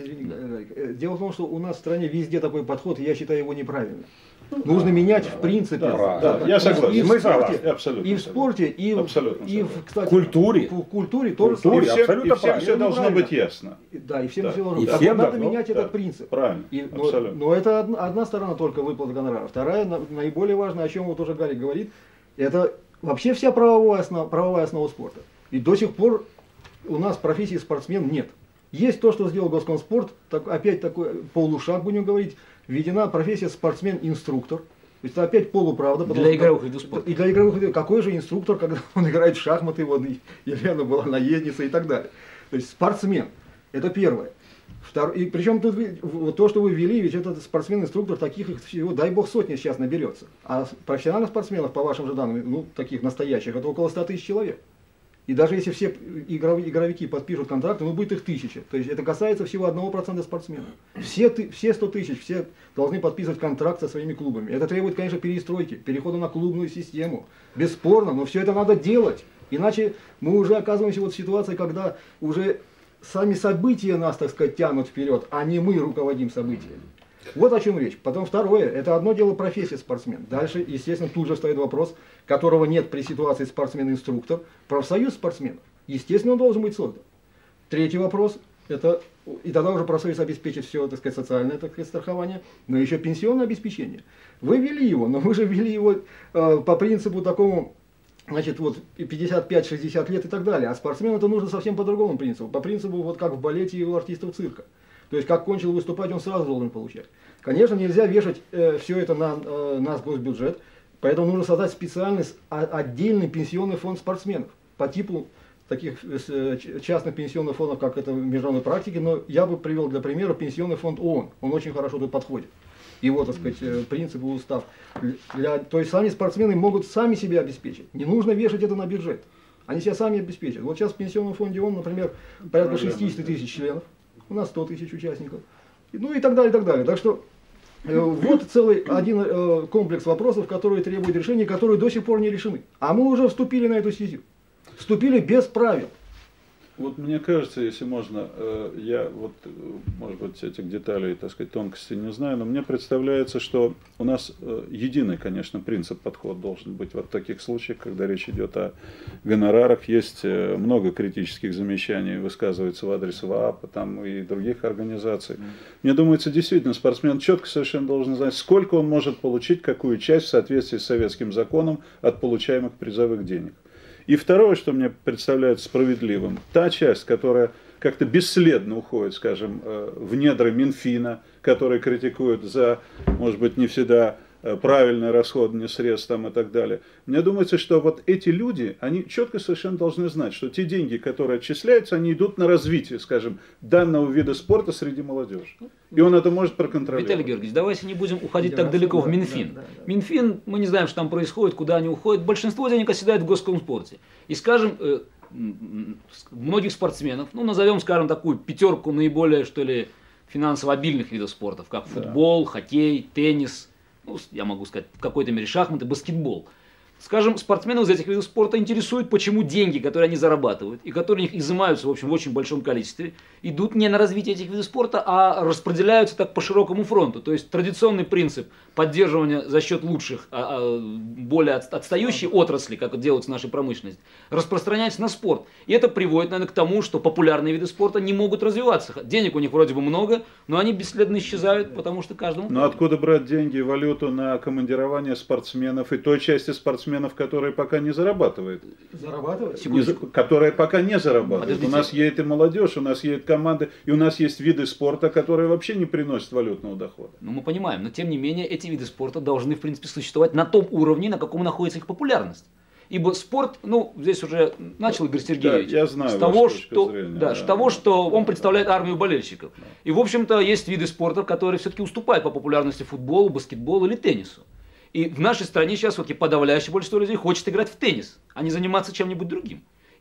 извини, дело в том, что у нас в стране везде такой подход, и я считаю его неправильным. Нужно менять в принципе. Да, да, да, я согласен. И в Мы спорте, согласны, абсолютно и в спорте, и, абсолютно и в, кстати, культуре. В культуре тоже Культуре, И самое. всем, и всем правильно. все должно Правильно. быть ясно. Да, и всем Да. все должно И быть. всем Надо должно, менять да. этот принцип. Правильно, И, но, абсолютно. но это одна, одна сторона только выплаты гонораров. Вторая, на- наиболее важная, о чем вот уже Гарик говорит, это вообще вся правовая основа, правовая основа спорта. И до сих пор у нас профессии спортсмен нет. Есть то, что сделал Госкомспорт, так, опять такой полушаг, будем говорить, введена профессия спортсмен-инструктор. То есть это опять полуправда. потому Для что- игровых видов спорта. И для игровых видов. Какой же инструктор, когда он играет в шахматы, вот и Елена была наездница и так далее. То есть спортсмен. Это первое. Втор... И причем тут вы- вот то, что вы ввели, ведь этот спортсмен-инструктор, таких их всего, дай бог, сотни сейчас наберется. А профессиональных спортсменов, по вашим же данным, ну, таких настоящих, это около ста тысяч человек. И даже если все игров- игровики подпишут контракты, ну будет их тысяча. То есть это касается всего одного процента спортсменов. Все, ты- все сто тысяч, все должны подписывать контракт со своими клубами. Это требует, конечно, перестройки, перехода на клубную систему. Бесспорно, но все это надо делать. Иначе мы уже оказываемся вот в ситуации, когда уже сами события нас, так сказать, тянут вперед, а не мы руководим событиями. Вот о чем речь. Потом второе, это одно дело профессия спортсмен. Дальше, естественно, тут же стоит вопрос, которого нет при ситуации спортсмен-инструктор, профсоюз спортсменов. Естественно, он должен быть создан. Третий вопрос, это, и тогда уже профсоюз обеспечит все, так сказать, социальное, так сказать, страхование, но еще пенсионное обеспечение. Вы ввели его, но вы же ввели его э, по принципу такому, значит, вот пятьдесят пять шестьдесят лет и так далее. А спортсмену это нужно совсем по другому принципу. По принципу, вот как в балете и у артистов цирка. То есть, как кончил выступать, он сразу должен получать. Конечно, нельзя вешать э, все это на э, наш госбюджет, поэтому нужно создать специальный, с- а- отдельный пенсионный фонд спортсменов по типу таких э, ч- частных пенсионных фондов, как это в международной практике, но я бы привел для примера пенсионный фонд ООН. Он очень хорошо тут подходит. Его, так сказать, э, принцип и устав. Для, то есть, сами спортсмены могут сами себя обеспечить. Не нужно вешать это на бюджет. Они себя сами обеспечат. Вот сейчас в пенсионном фонде ООН, например, порядка шестьдесят тысяч членов. У нас сто тысяч участников. И, ну и так далее, и так далее. Так что э, вот целый один э, комплекс вопросов, которые требуют решения, которые до сих пор не решены. А мы уже вступили на эту стезю. Вступили без правил. Вот мне кажется, если можно, э, я вот, э, может быть, этих деталей, так сказать, тонкостей не знаю, но мне представляется, что у нас э, единый, конечно, принцип подхода должен быть вот в таких случаях, когда речь идет о гонорарах. Есть э, много критических замечаний, высказывается в адрес ВААПа там, и других организаций. Мне думается, действительно, спортсмен четко совершенно должен знать, сколько он может получить, какую часть в соответствии с советским законом от получаемых призовых денег. И второе, что мне представляется справедливым, та часть, которая как-то бесследно уходит, скажем, в недры Минфина, который критикует за, может быть, не всегда правильное расходование средств там, и так далее. Мне думается, что вот эти люди, они четко совершенно должны знать, что те деньги, которые отчисляются, они идут на развитие, скажем, данного вида спорта среди молодежи. И он это может проконтролировать. Виталий Георгиевич, давайте не будем уходить Я так далеко в да, Минфин. да, да, да. Минфин, мы не знаем, что там происходит, куда они уходят. Большинство денег оседает в Госкомспорте. И, скажем, э, м, многих спортсменов, ну, назовем, скажем, такую пятерку наиболее, что ли, финансово обильных видов спорта, как Да. футбол, хоккей, теннис, ну, я могу сказать, в какой-то мере шахматы, баскетбол. Скажем, спортсменов из этих видов спорта интересует, почему деньги, которые они зарабатывают, и которые у них изымаются, в общем, в очень большом количестве, идут не на развитие этих видов спорта, а распределяются так по широкому фронту. То есть традиционный принцип поддерживания за счет лучших, а, а, более от- отстающей отрасли, как это делается в нашей промышленности, распространяется на спорт. И это приводит, наверное, к тому, что популярные виды спорта не могут развиваться. Денег у них вроде бы много, но они бесследно исчезают, потому что каждому... Но откуда брать деньги и валюту на командирование спортсменов и той части спортсменов, которые пока не зарабатывают? Зарабатывать? Не за- которые пока не зарабатывают. Подождите. У нас едет и молодежь, у нас едет команды, и у нас есть виды спорта, которые вообще не приносят валютного дохода. Ну, мы понимаем, но тем не менее эти виды спорта должны, в принципе, существовать на том уровне, на каком находится их популярность. Ибо спорт, ну, здесь уже начал Игорь Сергеевич, Да, я знаю с вашу того, точку что, зрения, да, да. с того, что он представляет армию болельщиков. И, в общем-то, есть виды спорта, которые все-таки уступают по популярности футболу, баскетболу или теннису. И в нашей стране сейчас вот подавляющее большинство людей хочет играть в теннис, а не заниматься чем-нибудь другим.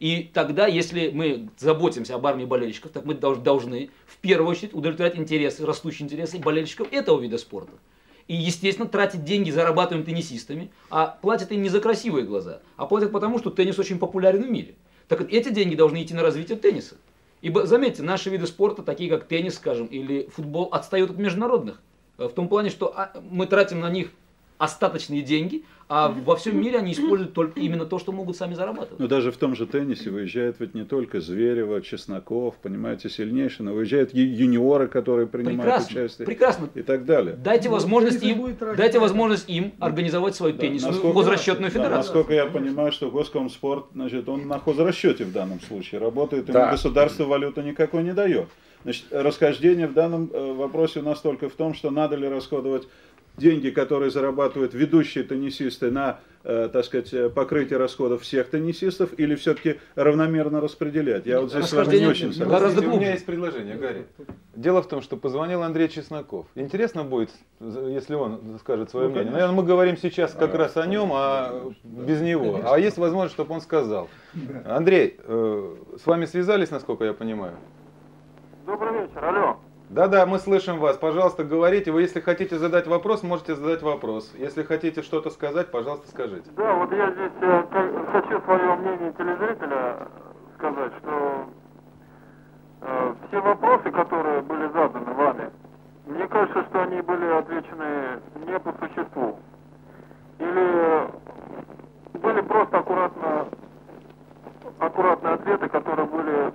И тогда, если мы заботимся об армии болельщиков, так мы должны в первую очередь удовлетворять интересы, растущие интересы болельщиков этого вида спорта. И, естественно, тратить деньги зарабатываем теннисистами, а платят им не за красивые глаза, а платят потому, что теннис очень популярен в мире. Так вот, эти деньги должны идти на развитие тенниса. Ибо, заметьте, наши виды спорта, такие как теннис, скажем, или футбол, отстают от международных. В том плане, что мы тратим на них остаточные деньги, а во всем мире они используют только именно то, что могут сами зарабатывать. Но даже в том же теннисе выезжают ведь не только Зверева, Чесноков, понимаете, сильнейшие, но выезжают ю- юниоры, которые принимают Прекрасно, участие прекрасно. и так далее. Дайте Ну, возможность теннис им, будет тратить дайте на возможность им организовать свою Да, теннисную насколько- хозрасчетную да, федерацию. насколько я понимаю, что Госкомспорт, значит, он на хозрасчете в данном случае работает, ему Да. государство валюту никакой не дает. Значит, расхождение в данном э, вопросе у нас только в том, что надо ли расходовать деньги, которые зарабатывают ведущие теннисисты, на, э, так сказать, покрытие расходов всех теннисистов, или все-таки равномерно распределять? Я вот здесь с вами не Расхождение очень гораздо согласен. Подождите, у глубже. меня есть предложение, Гарри. Дело в том, что позвонил Андрей Чесноков. Интересно будет, если он скажет свое Ну, мнение. конечно. Наверное, мы говорим сейчас как А, раз о нем, а без него. А есть возможность, чтобы он сказал. Да. Андрей, э, с вами связались, насколько я понимаю? Добрый вечер, алло. Да-да, мы слышим вас. Пожалуйста, говорите. Вы, если хотите задать вопрос, можете задать вопрос. Если хотите что-то сказать, пожалуйста, скажите. Да, вот я здесь э, как- хочу свое мнение телезрителя сказать, что э, все вопросы, которые были заданы вами, мне кажется, что они были отвечены не по существу. Или были просто аккуратно, аккуратные ответы, которые были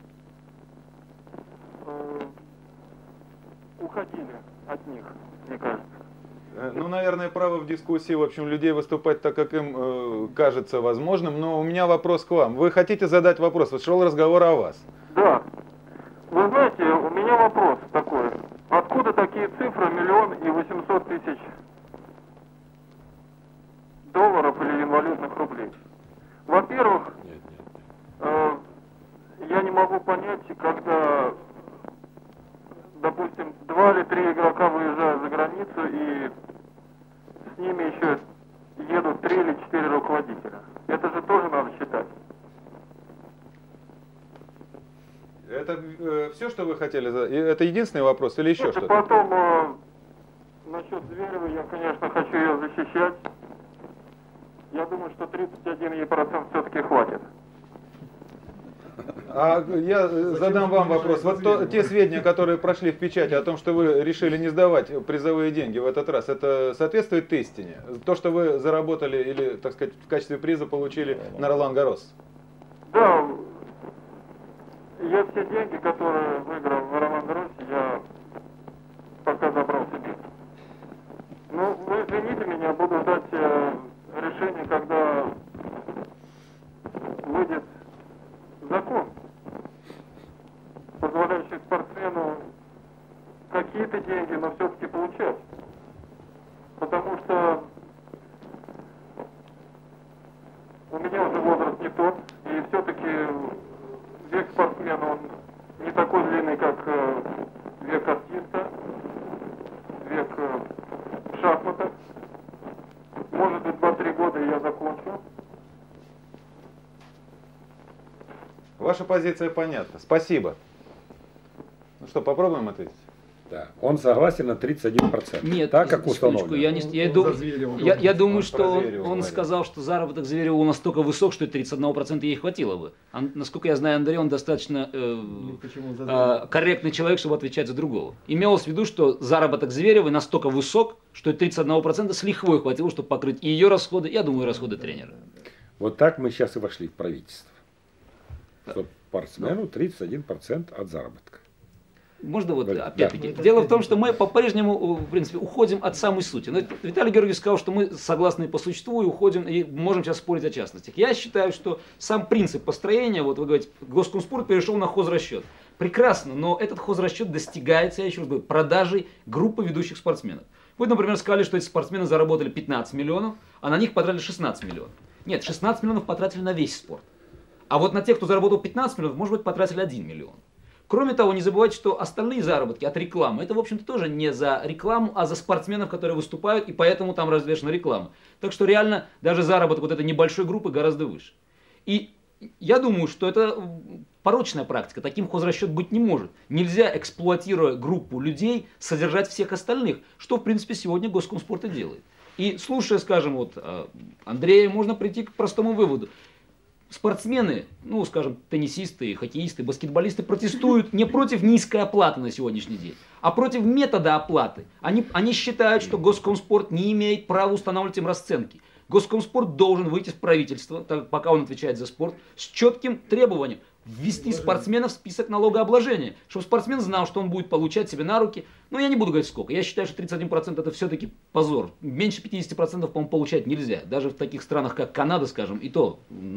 э, уходили от них, мне кажется. Э, Ну, наверное, право в дискуссии, в общем, людей выступать так, как им э, кажется возможным. Но у меня вопрос к вам. Вы хотите задать вопрос? Вот шел разговор о вас. Да. Вы знаете, у меня вопрос такой. Откуда такие цифры миллион и восемьсот тысяч долларов или инвалидных рублей? Во-первых, э, я не могу понять, когда, допустим, два или три игрока выезжают за границу и с ними еще едут три или четыре руководителя. Это же тоже надо считать. Это все, что вы хотели задать? И это единственный вопрос или еще Слушайте, что-то? потом, э, насчет Зверева, я, конечно, хочу ее защищать. Я думаю, что тридцать один процент все-таки хватит. А я э, задам вам вопрос. Вот то- те сведения, которые прошли в печати о том, что вы решили не сдавать призовые деньги в этот раз, это соответствует истине? То, что вы заработали или, так сказать, в качестве приза получили на Ролан Гаррос? Да, я все деньги, которые выиграл в Ролан Гарросе, я пока забрал себе. Ну, вы извините меня, буду ждать э, решения, когда выйдет закон, позволяющий спортсмену какие-то деньги, но все-таки получать. Потому что у меня уже возраст не тот, и все-таки век спортсмена, он не такой длинный, как э, век артиста, век э, в шахматах. Может быть, два-три года и я закончу. Ваша позиция понятна. Спасибо. Ну что, попробуем ответить? Да. Он согласен на тридцать один процент. Нет, так как секундочку, установлено. я, не, я, Он дум- за Зверева я, я говорит. думаю, Он что про он, Зверева он говорит. сказал, что заработок Зверева настолько высок, что тридцать один процент ей хватило бы. А, насколько я знаю, Андрей, он достаточно э, Ну, почему за э, Зверева? корректный человек, чтобы отвечать за другого. Имелось в виду, что заработок Зверевой настолько высок, что тридцать один процент с лихвой хватило, чтобы покрыть и ее расходы, я думаю, и расходы тренера. Вот так мы сейчас и вошли в правительство. Что спортсмену тридцать один процент от заработка. Можно вот, Да. опять-таки, дело в том, что мы по-прежнему, в принципе, уходим от самой сути. Но Виталий Георгиевич сказал, что мы согласны по существу и уходим, и можем сейчас спорить о частностях. Я считаю, что сам принцип построения, вот вы говорите, Госкомспорт перешел на хозрасчет. Прекрасно, но этот хозрасчет достигается, я еще раз говорю, продажей группы ведущих спортсменов. Вы, например, сказали, что эти спортсмены заработали пятнадцать миллионов, а на них потратили шестнадцать миллионов. Нет, шестнадцать миллионов потратили на весь спорт. А вот на тех, кто заработал пятнадцать миллионов, может быть, потратили один миллион. Кроме того, не забывайте, что остальные заработки от рекламы, это, в общем-то, тоже не за рекламу, а за спортсменов, которые выступают, и поэтому там развешена реклама. Так что реально даже заработок вот этой небольшой группы гораздо выше. И я думаю, что это порочная практика, таким хозрасчет быть не может. Нельзя, эксплуатируя группу людей, содержать всех остальных, что, в принципе, сегодня Госкомспорт и делает. И слушая, скажем, вот Андрея, можно прийти к простому выводу. Спортсмены, ну, скажем, теннисисты, хоккеисты, баскетболисты протестуют не против низкой оплаты на сегодняшний день, а против метода оплаты. Они, они считают, что Госкомспорт не имеет права устанавливать им расценки. Госкомспорт должен выйти в правительство, так, пока он отвечает за спорт, с четким требованием ввести спортсменов в список налогообложения, чтобы спортсмен знал, что он будет получать себе на руки. Ну, я не буду говорить сколько. Я считаю, что тридцать один процент это все-таки позор. Меньше пятидесяти процентов, по-моему, получать нельзя. Даже в таких странах, как Канада, скажем, и то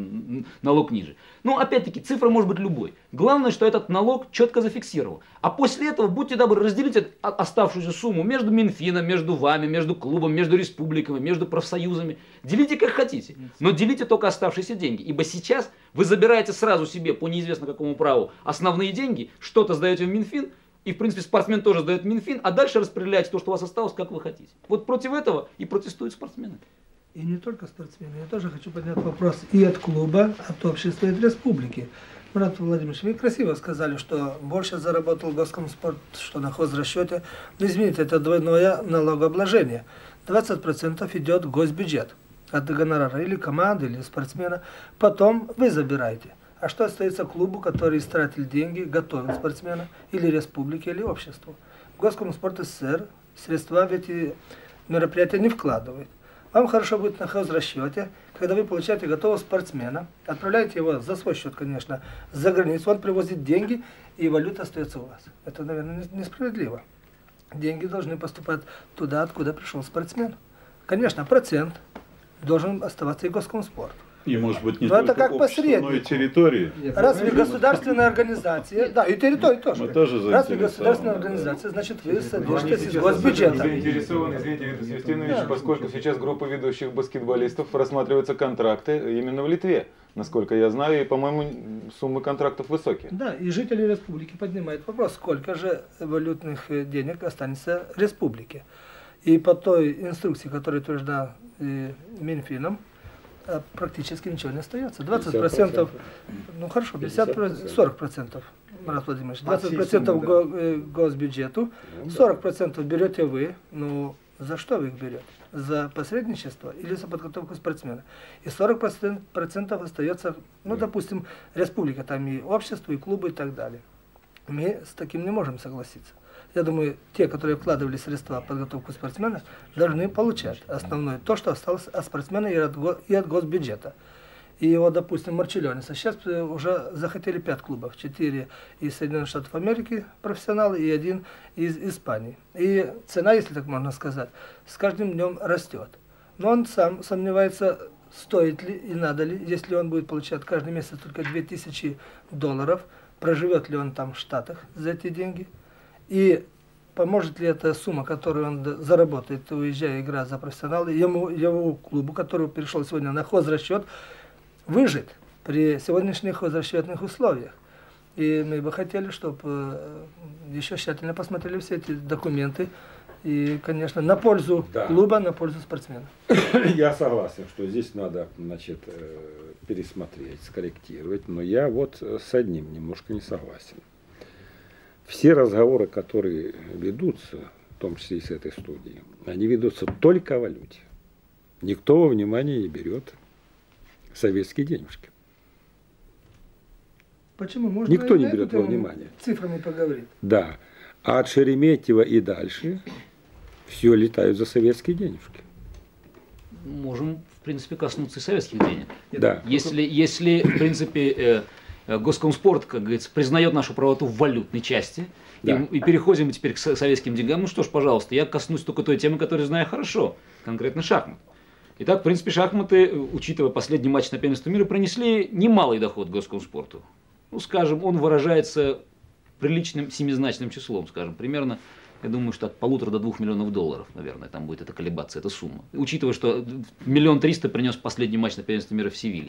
налог ниже. Но, опять-таки, цифра может быть любой. Главное, что этот налог четко зафиксировал. А после этого, будьте добры, разделите оставшуюся сумму между Минфином, между вами, между клубом, между республиками, между профсоюзами. Делите как хотите. Но делите только оставшиеся деньги. Ибо сейчас вы забираете сразу себе по неизвестно какому праву основные деньги, что-то сдаете в Минфин, и, в принципе, спортсмен тоже сдает в Минфин, а дальше распределяете то, что у вас осталось, как вы хотите. Вот против этого и протестуют спортсмены. И не только спортсмены. Я тоже хочу поднять вопрос и от клуба, от общества, и от республики. Марат Владимирович, вы красиво сказали, что больше заработал Госкомспорт, что на хозрасчете. Но извините, это двойное налогообложение. двадцать процентов идет в госбюджет от гонорара или команды, или спортсмена. Потом вы забираете. А что остается клубу, который истратил деньги, готовит спортсмена, или республике, или обществу? Госкомспорт СССР средства в эти мероприятия не вкладывает. Вам хорошо будет на хозрасчете, когда вы получаете готового спортсмена, отправляете его за свой счет, конечно, за границу, он привозит деньги, и валюта остается у вас. Это, наверное, несправедливо. Деньги должны поступать туда, откуда пришел спортсмен. Конечно, процент должен оставаться и Госкомспорт. И, может быть, не Но только это как общество, но и территории. Разве государственная организация, да, и территория тоже. Мы тоже Разве государственная организация, значит, вы содержитесь из госбюджета. Заинтересованы, извините, Виктор Севастинович, поскольку сейчас группа ведущих баскетболистов рассматриваются контракты именно в Литве. Насколько я знаю, и, по-моему, суммы контрактов высокие. Да, и жители республики поднимают вопрос, сколько же валютных денег останется республике. И по той инструкции, которая утверждена Минфином, практически ничего не остается. двадцать процентов, ну хорошо, пятьдесят, сорок процентов, Марат Владимирович, двадцать процентов го, госбюджету, сорок процентов берете вы, ну за что вы их берете? За посредничество или за подготовку спортсмена? И сорок процентов остается, ну допустим, республика, там и общество, и клубы и так далее. Мы с таким не можем согласиться. Я думаю, те, которые вкладывали средства в подготовку спортсмена, должны получать основное, то, что осталось от спортсмена и от, и от госбюджета. И вот, допустим, Марчеллонеса. Сейчас уже захотели пять клубов. Четыре из Соединенных Штатов Америки профессионалы и один из Испании. И цена, если так можно сказать, с каждым днем растет. Но он сам сомневается, стоит ли и надо ли, если он будет получать каждый месяц только две тысячи долларов, проживет ли он там в Штатах за эти деньги. И поможет ли эта сумма, которую он заработает, уезжая играя за профессионала, ему, его клубу, который перешел сегодня на хозрасчет, выжить при сегодняшних хозрасчетных условиях. И мы бы хотели, чтобы еще тщательно посмотрели все эти документы. И, конечно, на пользу да. клуба, на пользу спортсмена. Я согласен, что здесь надо, значит, пересмотреть, скорректировать. Но я вот с одним немножко не согласен. Все разговоры, которые ведутся, в том числе и с этой студией, они ведутся только о валюте. Никто во внимание не берет советские денежки. Почему? Можно Никто не берет во внимание. Цифрами поговорить. Да. А от Шереметьево и дальше все летают за советские денежки. Можем, в принципе, коснуться и советских денег. Да. Если, если в принципе, э, Госкомспорт, как говорится, признает нашу правоту в валютной части, да. и, и переходим теперь к советским деньгам, ну что ж, пожалуйста, я коснусь только той темы, которую знаю хорошо, конкретно шахмат. Итак, в принципе, шахматы, учитывая последний матч на первенстве мира, принесли немалый доход Госкомспорту. Ну, скажем, он выражается приличным семизначным числом, скажем, примерно, я думаю, что от полутора до двух миллионов долларов, наверное, там будет эта колебаться, эта сумма. Учитывая, что миллион триста принес последний матч на первенстве мира в Севилье.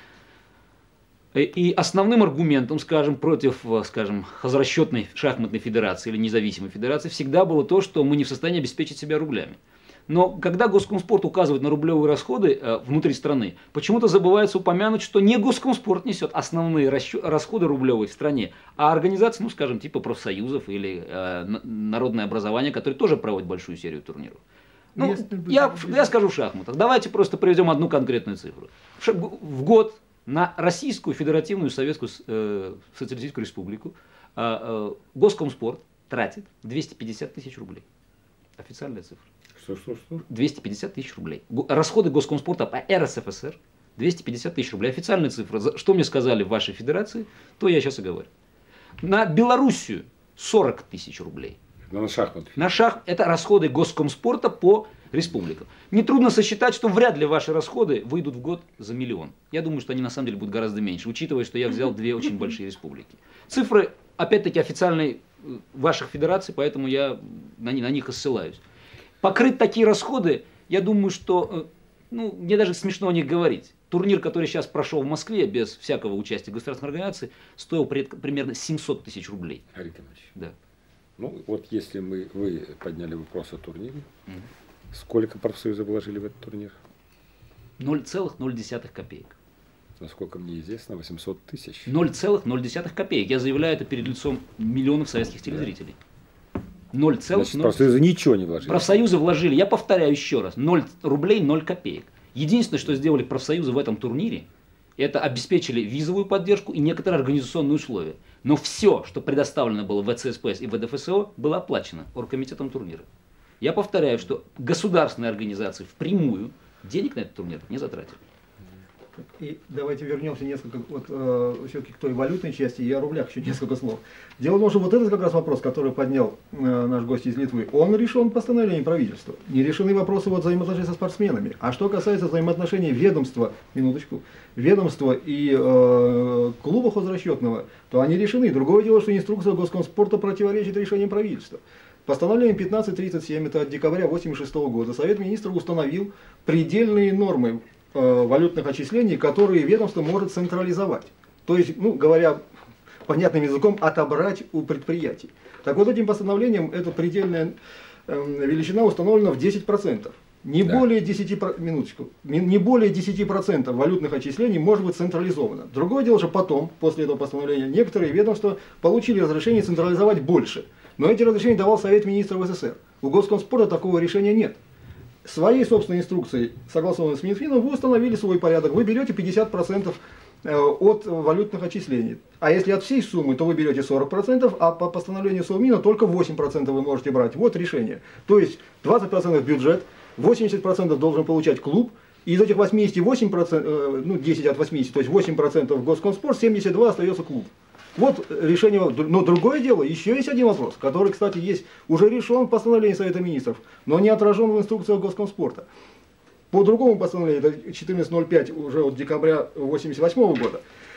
И основным аргументом, скажем, против, скажем, хозрасчетной шахматной федерации или независимой федерации всегда было то, что мы не в состоянии обеспечить себя рублями. Но когда Госкомспорт указывает на рублевые расходы э, внутри страны, почему-то забывается упомянуть, что не Госкомспорт несет основные расходы рублевые в стране, а организации, ну скажем, типа профсоюзов или э, народное образование, которые тоже проводят большую серию турниров. Ну, я, я скажу в шахматах. Давайте просто приведем одну конкретную цифру. В год на Российскую Федеративную Советскую э, Социалистическую Республику э, э, Госкомспорт тратит двести пятьдесят тысяч рублей. Официальная цифра. Что, что, что? двести пятьдесят тысяч рублей. Расходы Госкомспорта по эр эс эф эс эр двести пятьдесят тысяч рублей. Официальная цифра. Что мне сказали в вашей федерации, то я сейчас и говорю. На Белоруссию сорок тысяч рублей. На шахматы. На шах это расходы Госкомспорта по республикам. Нетрудно сосчитать, что вряд ли ваши расходы выйдут в год за миллион. Я думаю, что они на самом деле будут гораздо меньше, учитывая, что я взял две очень большие республики. Цифры, опять-таки, официальной ваших федераций, поэтому я на, на них и ссылаюсь. Покрыть такие расходы, я думаю, что, ну, мне даже смешно о них говорить. Турнир, который сейчас прошел в Москве, без всякого участия государственной организации, стоил примерно семьсот тысяч рублей. Арик Иванович. Да. Ну, вот если мы, вы подняли вопрос о турнире, угу. Сколько профсоюзы вложили в этот турнир? ноль целых ноль десятых копеек. Насколько мне известно, восемьсот тысяч. ноль целых ноль десятых копеек. Я заявляю это перед лицом миллионов советских телезрителей. ноль целых ноль. Профсоюзы ничего не вложили. Профсоюзы вложили, я повторяю еще раз, ноль рублей ноль копеек. Единственное, что сделали профсоюзы в этом турнире, это обеспечили визовую поддержку и некоторые организационные условия. Но все, что предоставлено было в вэ цэ эс пэ эс и вэ дэ эф эс о, было оплачено оргкомитетом турнира. Я повторяю, что государственные организации впрямую денег на этот турнир не затратили. И давайте вернемся несколько вот, э, все-таки к той валютной части и о рублях еще несколько слов. Дело в том, что вот этот как раз вопрос, который поднял э, наш гость из Литвы, он решен постановлением правительства. Не решены вопросы вот, взаимоотношений со спортсменами. А что касается взаимоотношений ведомства, минуточку, ведомства и э, клуба хозрасчетного, то они решены. Другое дело, что инструкция Госкомспорта противоречит решениям правительства. Постановлением пятнадцать тридцать семь, это от декабря тысяча девятьсот восемьдесят шестого года, Совет Министров установил предельные нормы э, валютных отчислений, которые ведомство может централизовать. То есть, ну, говоря понятным языком, отобрать у предприятий. Так вот, этим постановлением эта предельная э, величина установлена в десять процентов. Не, да. более десяти, минуточку, не, не более десяти процентов валютных отчислений может быть централизовано. Другое дело, что потом, после этого постановления, некоторые ведомства получили разрешение централизовать больше. Но эти разрешения давал Совет Министров эс эс эс эр. У Госкомспорта такого решения нет. Своей собственной инструкцией, согласованной с Минфином, вы установили свой порядок. Вы берете пятьдесят процентов от валютных отчислений. А если от всей суммы, то вы берете сорок процентов, а по постановлению Совмина только восемь процентов вы можете брать. Вот решение. То есть двадцать процентов бюджет, восемьдесят процентов должен получать клуб, и из этих восьмидесяти восьми процентов, ну десять от восьмидесяти, то есть восемь процентов Госкомспорт, семьдесят два процента остается клуб. Вот решение. Но другое дело, еще есть один вопрос, который, кстати, есть, уже решен в постановлении Совета Министров, но не отражен в инструкциях Госкомспорта. По другому постановлению, это четырнадцать ноль пять уже от декабря тысяча девятьсот восемьдесят восьмого года,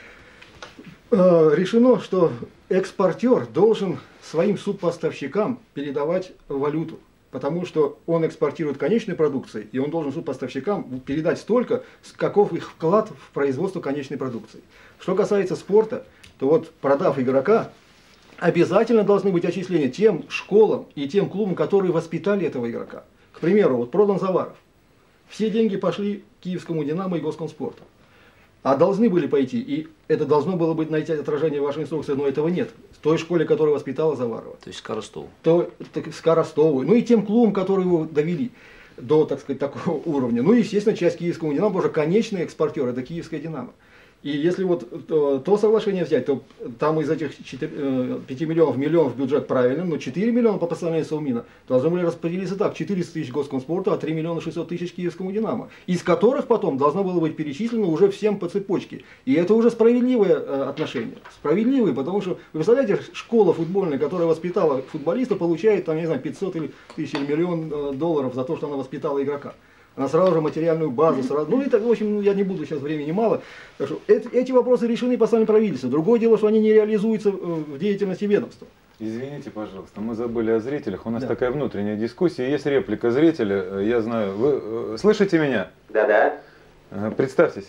э, решено, что экспортер должен своим субпоставщикам передавать валюту. Потому что он экспортирует конечной продукции, и он должен субпоставщикам передать столько, каков их вклад в производство конечной продукции. Что касается спорта, то вот продав игрока, обязательно должны быть отчисления тем школам и тем клубам, которые воспитали этого игрока. К примеру, вот продан Заваров. Все деньги пошли Киевскому Динамо и Госкомспорту. А должны были пойти, и это должно было быть найти отражение в вашей инструкции, но этого нет. В той школе, которая воспитала Заварова. То есть Скоростову. То, так, Скоростову. Ну и тем клубам, которые его довели до, так сказать, такого уровня. Ну и, естественно, часть Киевского Динамо, потому что конечный экспортер — это Киевская Динамо. И если вот то, то соглашение взять, то там из этих пяти миллионов миллионов бюджет правильно, но четыре миллиона по постановлению Совмина должны были распределиться так: четыреста тысяч Госкомспорту, а три миллиона шестьсот тысяч Киевскому Динамо, из которых потом должно было быть перечислено уже всем по цепочке. И это уже справедливое отношение. Справедливое, потому что, вы представляете, школа футбольная, которая воспитала футболиста, получает там, не знаю, пятьсот тысяч или миллион долларов за то, что она воспитала игрока. Она сразу же материальную базу, сразу, ну и так, в общем, я не буду, сейчас времени мало. Так что эти, эти вопросы решены по самому правительству. Другое дело, что они не реализуются в деятельности ведомства. Извините, пожалуйста, мы забыли о зрителях. У нас да. такая внутренняя дискуссия. Есть реплика зрителя. Я знаю, вы слышите меня? Да-да. Представьтесь.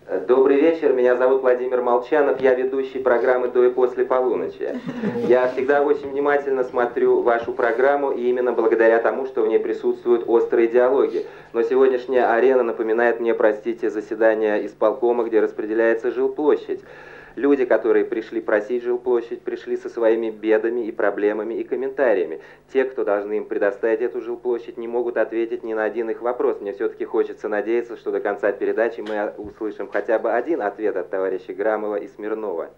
Добрый вечер, меня зовут Владимир Молчанов, я ведущий программы «До и после полуночи». Я всегда очень внимательно смотрю вашу программу, и именно благодаря тому, что в ней присутствуют острые диалоги. Но сегодняшняя арена напоминает мне, простите, заседание исполкома, где распределяется жилплощадь. Люди, которые пришли просить жилплощадь, пришли со своими бедами и проблемами и комментариями. Те, кто должны им предоставить эту жилплощадь, не могут ответить ни на один их вопрос. Мне все-таки хочется надеяться, что до конца передачи мы услышим хотя бы один ответ от товарищей Грамова и Смирнова.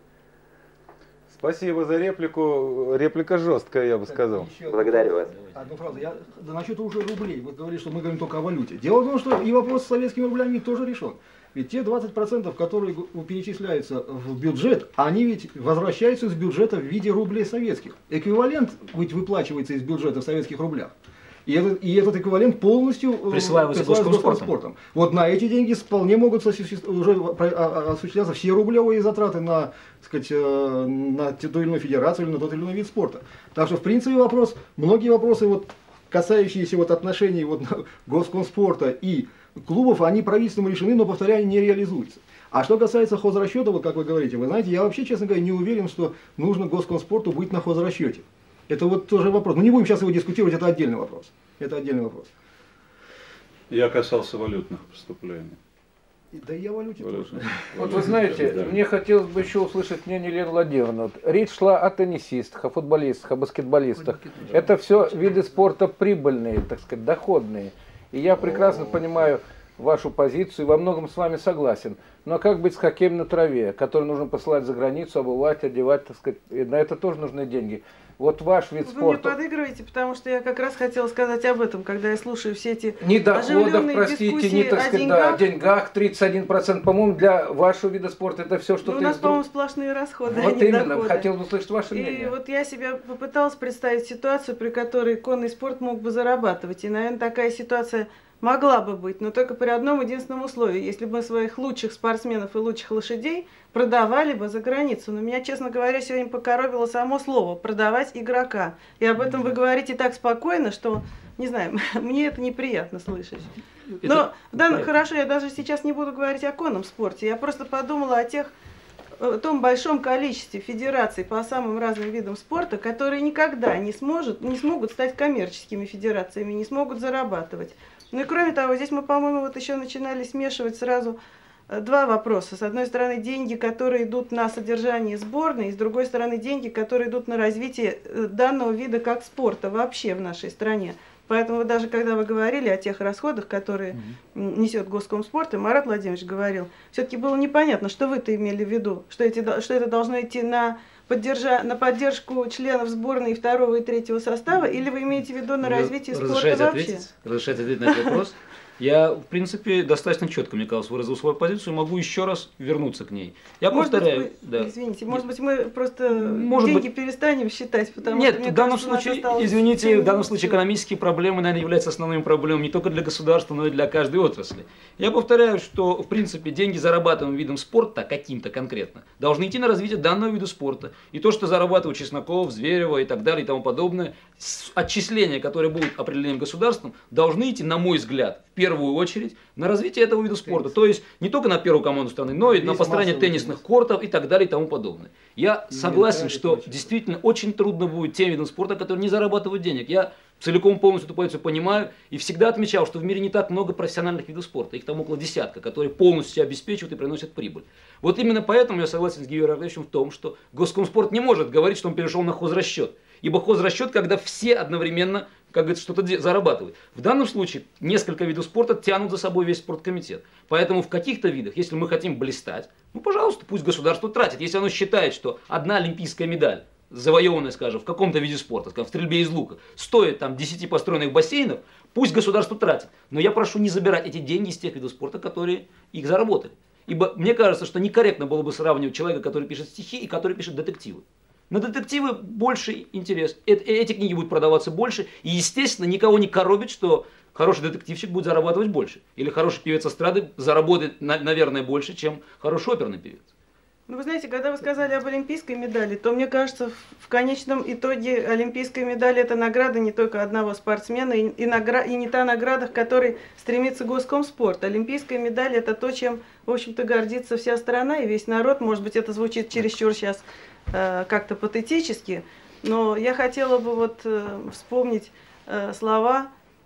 Спасибо за реплику. Реплика жесткая, я бы сказал. Благодарю вас. Одну фразу. Я, да насчет уже рублей. Вы говорите, что мы говорим только о валюте. Дело в том, что и вопрос с советскими рублями тоже решен. Ведь те двадцать процентов, которые перечисляются в бюджет, они ведь возвращаются из бюджета в виде рублей советских. Эквивалент ведь выплачивается из бюджета в советских рублях. И этот, и этот эквивалент полностью присваивается Госкомспортом. Вот на эти деньги вполне могут уже осуществляться все рублевые затраты на, так сказать, на ту или иную федерацию или на тот или иной вид спорта. Так что в принципе вопрос, многие вопросы, вот, касающиеся вот отношений вот, Госкомспорта и клубов, они правительством решены, но, повторяю, не реализуются. А что касается хозрасчета, вот как вы говорите, вы знаете, я вообще, честно говоря, не уверен, что нужно Госкомспорту быть на хозрасчете. Это вот тоже вопрос. Но не будем сейчас его дискутировать, это отдельный вопрос. Это отдельный вопрос. Я касался валютных поступлений. Да и я валюте тоже. Вот вы знаете, да. Мне хотелось бы еще услышать мнение Елены Владимировны. Вот речь шла о теннисистах, о футболистах, о баскетболистах. Это все виды спорта прибыльные, так сказать, доходные. И я прекрасно понимаю вашу позицию и во многом с вами согласен. Но как быть с хоккеем на траве, который нужно посылать за границу, обувать, одевать, так сказать, и на это тоже нужны деньги. Вот ваш вид Вы спорта. Вы мне подыгрываете, потому что я как раз хотела сказать об этом, когда я слушаю все эти ни доходов, простите, ни, так сказать, да, о деньгах, тридцать один процент, по-моему, для вашего вида спорта это все, что-то. Ну, у нас, по-моему, сплошные расходы, вот а не именно, доходы. Хотел бы услышать ваше мнение. И вот я себя попыталась представить ситуацию, при которой конный спорт мог бы зарабатывать. И, наверное, такая ситуация могла бы быть, но только при одном единственном условии, если бы мы своих лучших спортсменов и лучших лошадей продавали бы за границу. Но меня, честно говоря, сегодня покоробило само слово «продавать игрока». И об этом вы говорите так спокойно, что, не знаю, мне это неприятно слышать. Но да, хорошо, я даже сейчас не буду говорить о конном спорте. Я просто подумала о тех, о том большом количестве федераций по самым разным видам спорта, которые никогда не, сможет, не смогут стать коммерческими федерациями, не смогут зарабатывать. Ну и кроме того, здесь мы, по-моему, вот еще начинали смешивать сразу два вопроса. С одной стороны, деньги, которые идут на содержание сборной, и с другой стороны, деньги, которые идут на развитие данного вида как спорта вообще в нашей стране. Поэтому даже когда вы говорили о тех расходах, которые mm-hmm. несет Госкомспорт, и Марат Владимирович говорил, все-таки было непонятно, что вы-то имели в виду, что, эти, что это должно идти на, поддержа, на поддержку членов сборной второго и третьего состава, mm-hmm. или вы имеете в виду на развитие спорта вообще? Ответить? Разрешайте ответить на этот вопрос? Я, в принципе, достаточно четко, мне кажется, выразил свою позицию, могу еще раз вернуться к ней. Я может повторяю, быть, мы, да. Извините, может быть, мы просто может деньги быть, перестанем считать, потому нет, что, мне в данном кажется, случае, извините, в данном случае экономические проблемы, наверное, являются основными проблемами не только для государства, но и для каждой отрасли. Я повторяю, что, в принципе, деньги, зарабатываемые видом спорта, каким-то конкретно, должны идти на развитие данного вида спорта. И то, что зарабатывают Чесноков, Зверева и так далее и тому подобное, отчисления, которые будут определены государством, должны идти, на мой взгляд, в первую очередь, на развитие этого вида спорта. Теннис. То есть не только на первую команду страны, но и на построение теннисных теннис. кортов и так далее и тому подобное. Я и согласен, что очень действительно очень трудно будет тем видам спорта, которые не зарабатывают денег. Я целиком полностью эту позицию понимаю и всегда отмечал, что в мире не так много профессиональных видов спорта. Их там около десятка, которые полностью себя обеспечивают и приносят прибыль. Вот именно поэтому я согласен с Георгием Аркадьевичем в том, что Госкомспорт не может говорить, что он перешел на хозрасчет. Ибо хозрасчет, когда все одновременно, как говорится, что-то зарабатывают. В данном случае несколько видов спорта тянут за собой весь спорткомитет. Поэтому в каких-то видах, если мы хотим блистать, ну, пожалуйста, пусть государство тратит. Если оно считает, что одна олимпийская медаль, завоеванная, скажем, в каком-то виде спорта, скажем, в стрельбе из лука, стоит там десяти построенных бассейнов, пусть государство тратит. Но я прошу не забирать эти деньги из тех видов спорта, которые их заработали. Ибо мне кажется, что некорректно было бы сравнивать человека, который пишет стихи и который пишет детективы. На детективы больше интерес, эти книги будут продаваться больше, и, естественно, никого не коробит, что хороший детективщик будет зарабатывать больше. Или хороший певец эстрады заработает, наверное, больше, чем хороший оперный певец. Ну, вы знаете, когда вы сказали об олимпийской медали, то мне кажется, в конечном итоге олимпийская медаль – это награда не только одного спортсмена и, и, награ... и не та награда, к которой стремится Госкомспорт. Олимпийская медаль – это то, чем, в общем-то, гордится вся страна и весь народ. Может быть, это звучит чересчур сейчас э, как-то патетически, но я хотела бы вот э, вспомнить э, слова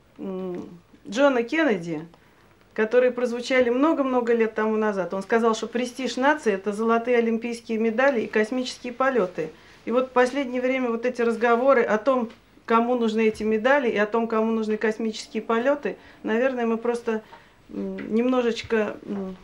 э, Джона Кеннеди, которые прозвучали много-много лет тому назад. Он сказал, что престиж нации – это золотые олимпийские медали и космические полеты. И вот в последнее время вот эти разговоры о том, кому нужны эти медали и о том, кому нужны космические полеты, наверное, мы просто немножечко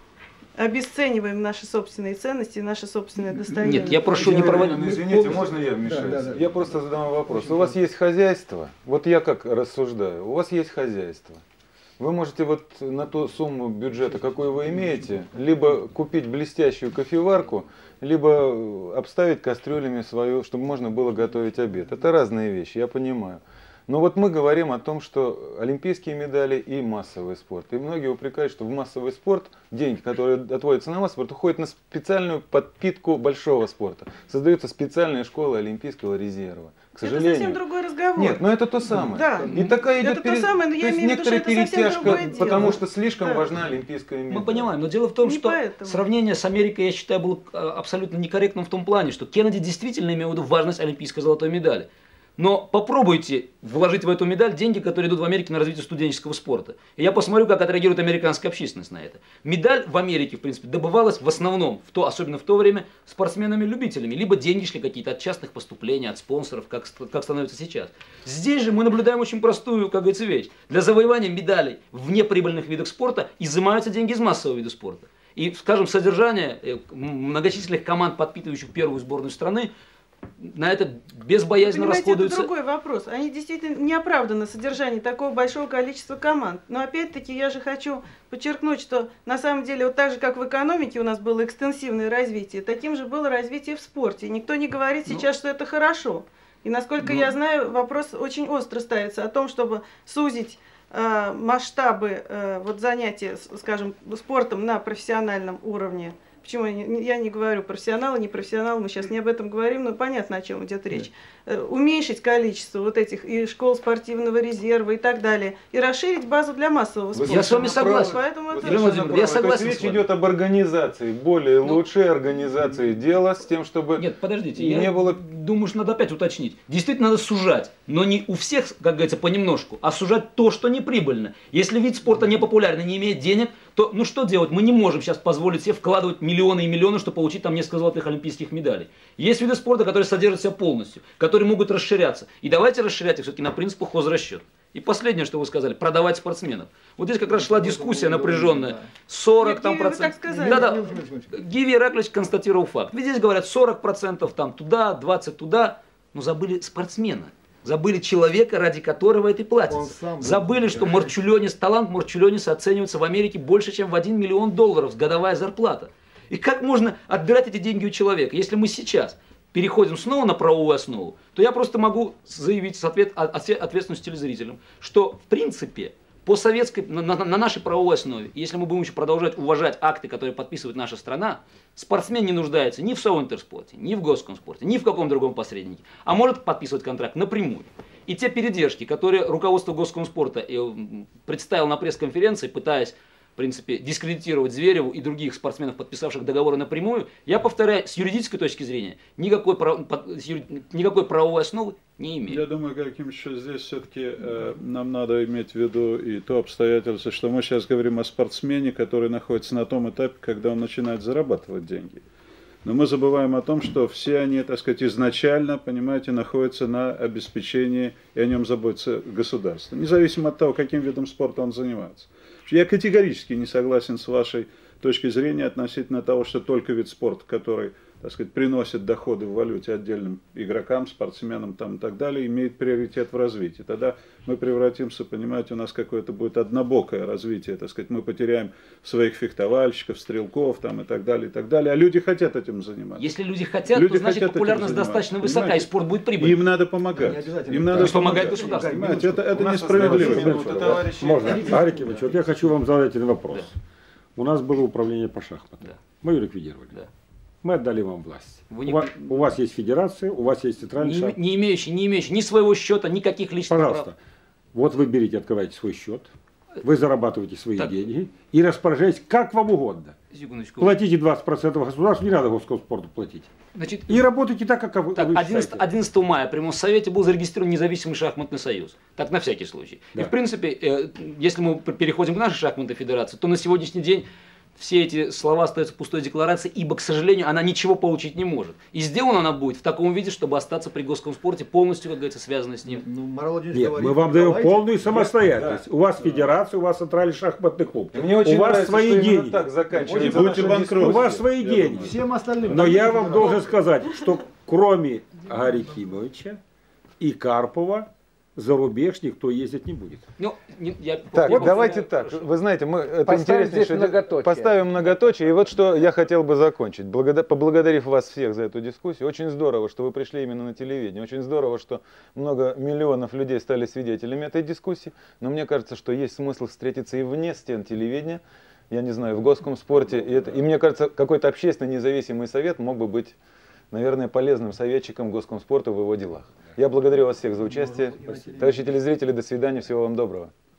обесцениваем наши собственные ценности, наши собственные достояния. Нет, я прошу не проводить... Извините, можно я вмешаюсь? Да, да, да. Я просто задам вопрос. У вас есть хозяйство, вот я как рассуждаю, у вас есть хозяйство. Вы можете вот на ту сумму бюджета, какую вы имеете, либо купить блестящую кофеварку, либо обставить кастрюлями свою, чтобы можно было готовить обед. Это разные вещи, я понимаю. Но вот мы говорим о том, что олимпийские медали и массовый спорт. И многие упрекают, что в массовый спорт деньги, которые отводятся на массовый спорт, уходят на специальную подпитку большого спорта. Создаются специальные школы олимпийского резерва. К сожалению. Это совсем другой разговор. Нет, но это то самое. Да. И такая идет это пере... то самое, но я имею в виду, что это перетяжка, дело. потому что слишком да. важна олимпийская медаль. Мы понимаем, но дело в том, Не что поэтому. сравнение с Америкой, я считаю, было абсолютно некорректным в том плане, что Кеннеди действительно имел в виду важность олимпийской золотой медали. Но попробуйте вложить в эту медаль деньги, которые идут в Америке на развитие студенческого спорта. И я посмотрю, как отреагирует американская общественность на это. Медаль в Америке, в принципе, добывалась в основном, в то, особенно в то время, спортсменами-любителями. Либо деньги шли какие-то от частных поступлений, от спонсоров, как, как становится сейчас. Здесь же мы наблюдаем очень простую, как говорится, вещь. Для завоевания медалей в неприбыльных видах спорта изымаются деньги из массового вида спорта. И, скажем, содержание многочисленных команд, подпитывающих первую сборную страны, на это безбоязненно расходуется. Это другой вопрос. Они действительно неоправданно содержание такого большого количества команд. Но опять-таки я же хочу подчеркнуть, что на самом деле вот так же, как в экономике у нас было экстенсивное развитие, таким же было развитие в спорте. Никто не говорит сейчас, ну, что это хорошо. И насколько ну, я знаю, вопрос очень остро ставится о том, чтобы сузить э, масштабы э, вот занятия, скажем, спортом на профессиональном уровне. Почему я не, я не говорю профессионалы, не профессионалы, мы сейчас не об этом говорим, но понятно, о чем идет речь. Э, уменьшить количество вот этих и школ спортивного резерва и так далее, и расширить базу для массового спорта. Я с вами согласен. Поэтому это... Я согласен. Речь идет об организации, более ну, лучшей организации дела с тем, чтобы нет, подождите, не я было... думаю, что надо опять уточнить. Действительно надо сужать, но не у всех, как говорится, понемножку, а сужать то, что неприбыльно. Если вид спорта не популярный, не имеет денег, то ну что делать? Мы не можем сейчас позволить себе вкладывать миллионы и миллионы, чтобы получить там несколько золотых олимпийских медалей. Есть виды спорта, которые содержат себя полностью, которые могут расширяться. И давайте расширять их все-таки на принципах хозрасчета. И последнее, что вы сказали, продавать спортсменов. Вот здесь как раз шла дискуссия напряженная. сорок там процентов. Да-да. Гиви Ираклич констатировал факт. Ведь здесь говорят сорок процентов там туда, двадцать туда. Но забыли спортсмена. Забыли человека, ради которого это и платится. Забыли, что Марчулионис, талант Марчулиониса оценивается в Америке больше, чем в один миллион долларов годовая зарплата. И как можно отбирать эти деньги у человека? Если мы сейчас переходим снова на правовую основу, то я просто могу заявить с ответ, ответственностью телезрителям, что в принципе по советской, на, на, на нашей правовой основе, если мы будем еще продолжать уважать акты, которые подписывает наша страна, спортсмен не нуждается ни в Совинтерспорте, ни в Госкомспорте, ни в каком другом посреднике, а может подписывать контракт напрямую. И те передержки, которые руководство Госкомспорта представило на пресс-конференции, пытаясь в принципе, дискредитировать Звереву и других спортсменов, подписавших договоры напрямую, я повторяю, с юридической точки зрения, никакой, прав... никакой правовой основы не имеет. Я думаю, каким еще здесь все-таки э, нам надо иметь в виду и то обстоятельство, что мы сейчас говорим о спортсмене, который находится на том этапе, когда он начинает зарабатывать деньги. Но мы забываем о том, что все они, так сказать, изначально, понимаете, находятся на обеспечении, и о нем заботится государство, независимо от того, каким видом спорта он занимается. Я категорически не согласен с вашей точкой зрения относительно того, что только вид спорта, который, так сказать, приносит доходы в валюте отдельным игрокам, спортсменам там, и так далее, имеет приоритет в развитии. Тогда мы превратимся, понимаете, у нас какое-то будет однобокое развитие, так сказать, мы потеряем своих фехтовальщиков, стрелков там, и так далее, и так далее. А люди хотят этим заниматься. Если люди хотят, люди то значит хотят популярность достаточно высока, понимаете? И спорт будет прибыльным. Им надо помогать. Им надо да, помогать государству. Понимаете, это, это несправедливо. Можно, Арик Иванович, вот я хочу вам задать один вопрос. Да. У нас было управление по шахматам. Да. Мы ее ликвидировали. Да. Мы отдали вам власть. Вы не... у, вас, у вас есть федерация, у вас есть центральный не, шаг. Не имеющий, не имеющий ни своего счета, никаких личных Пожалуйста, прав. вот вы берите, открываете свой счет, вы зарабатываете свои так. деньги и распоряжаетесь как вам угодно. Секундочку. Платите двадцать процентов государству, не надо Госкомспорту платить. Значит, и работайте так, как вы, так, вы одиннадцатого, одиннадцатого мая при Моссовете был зарегистрирован независимый шахматный союз. Так, на всякий случай. Да. И в принципе, э, если мы переходим к нашей шахматной федерации, то на сегодняшний день все эти слова остаются пустой декларацией, ибо, к сожалению, она ничего получить не может. И сделана она будет в таком виде, чтобы остаться при Госкомспорте полностью, как говорится, связанной с ним. Ну, Нет, говорит, мы вам даем полную самостоятельность. Да. У вас федерация, у вас центральный шахматный клуб. Мне очень у вас нравится, свои деньги. Так будете банкротом. У вас свои деньги. Всем остальным. Но я вам должен сказать, что кроме Гарри Кимовича и Карпова, за рубеж никто ездить не будет. Ну, не, я, так, я давайте так. Хорошо. Вы знаете, мы это интереснейшее многоточие. Поставим многоточие. И вот что я хотел бы закончить. Благодар, поблагодарив вас всех за эту дискуссию. Очень здорово, что вы пришли именно на телевидение. Очень здорово, что много миллионов людей стали свидетелями этой дискуссии. Но мне кажется, что есть смысл встретиться и вне стен телевидения. Я не знаю, в Госкомспорте. И, это, и мне кажется, какой-то общественный независимый совет мог бы быть, наверное, полезным советчиком Госкомспорта в его делах. Я благодарю вас всех за участие. Спасибо. Товарищи телезрители, до свидания, всего вам доброго.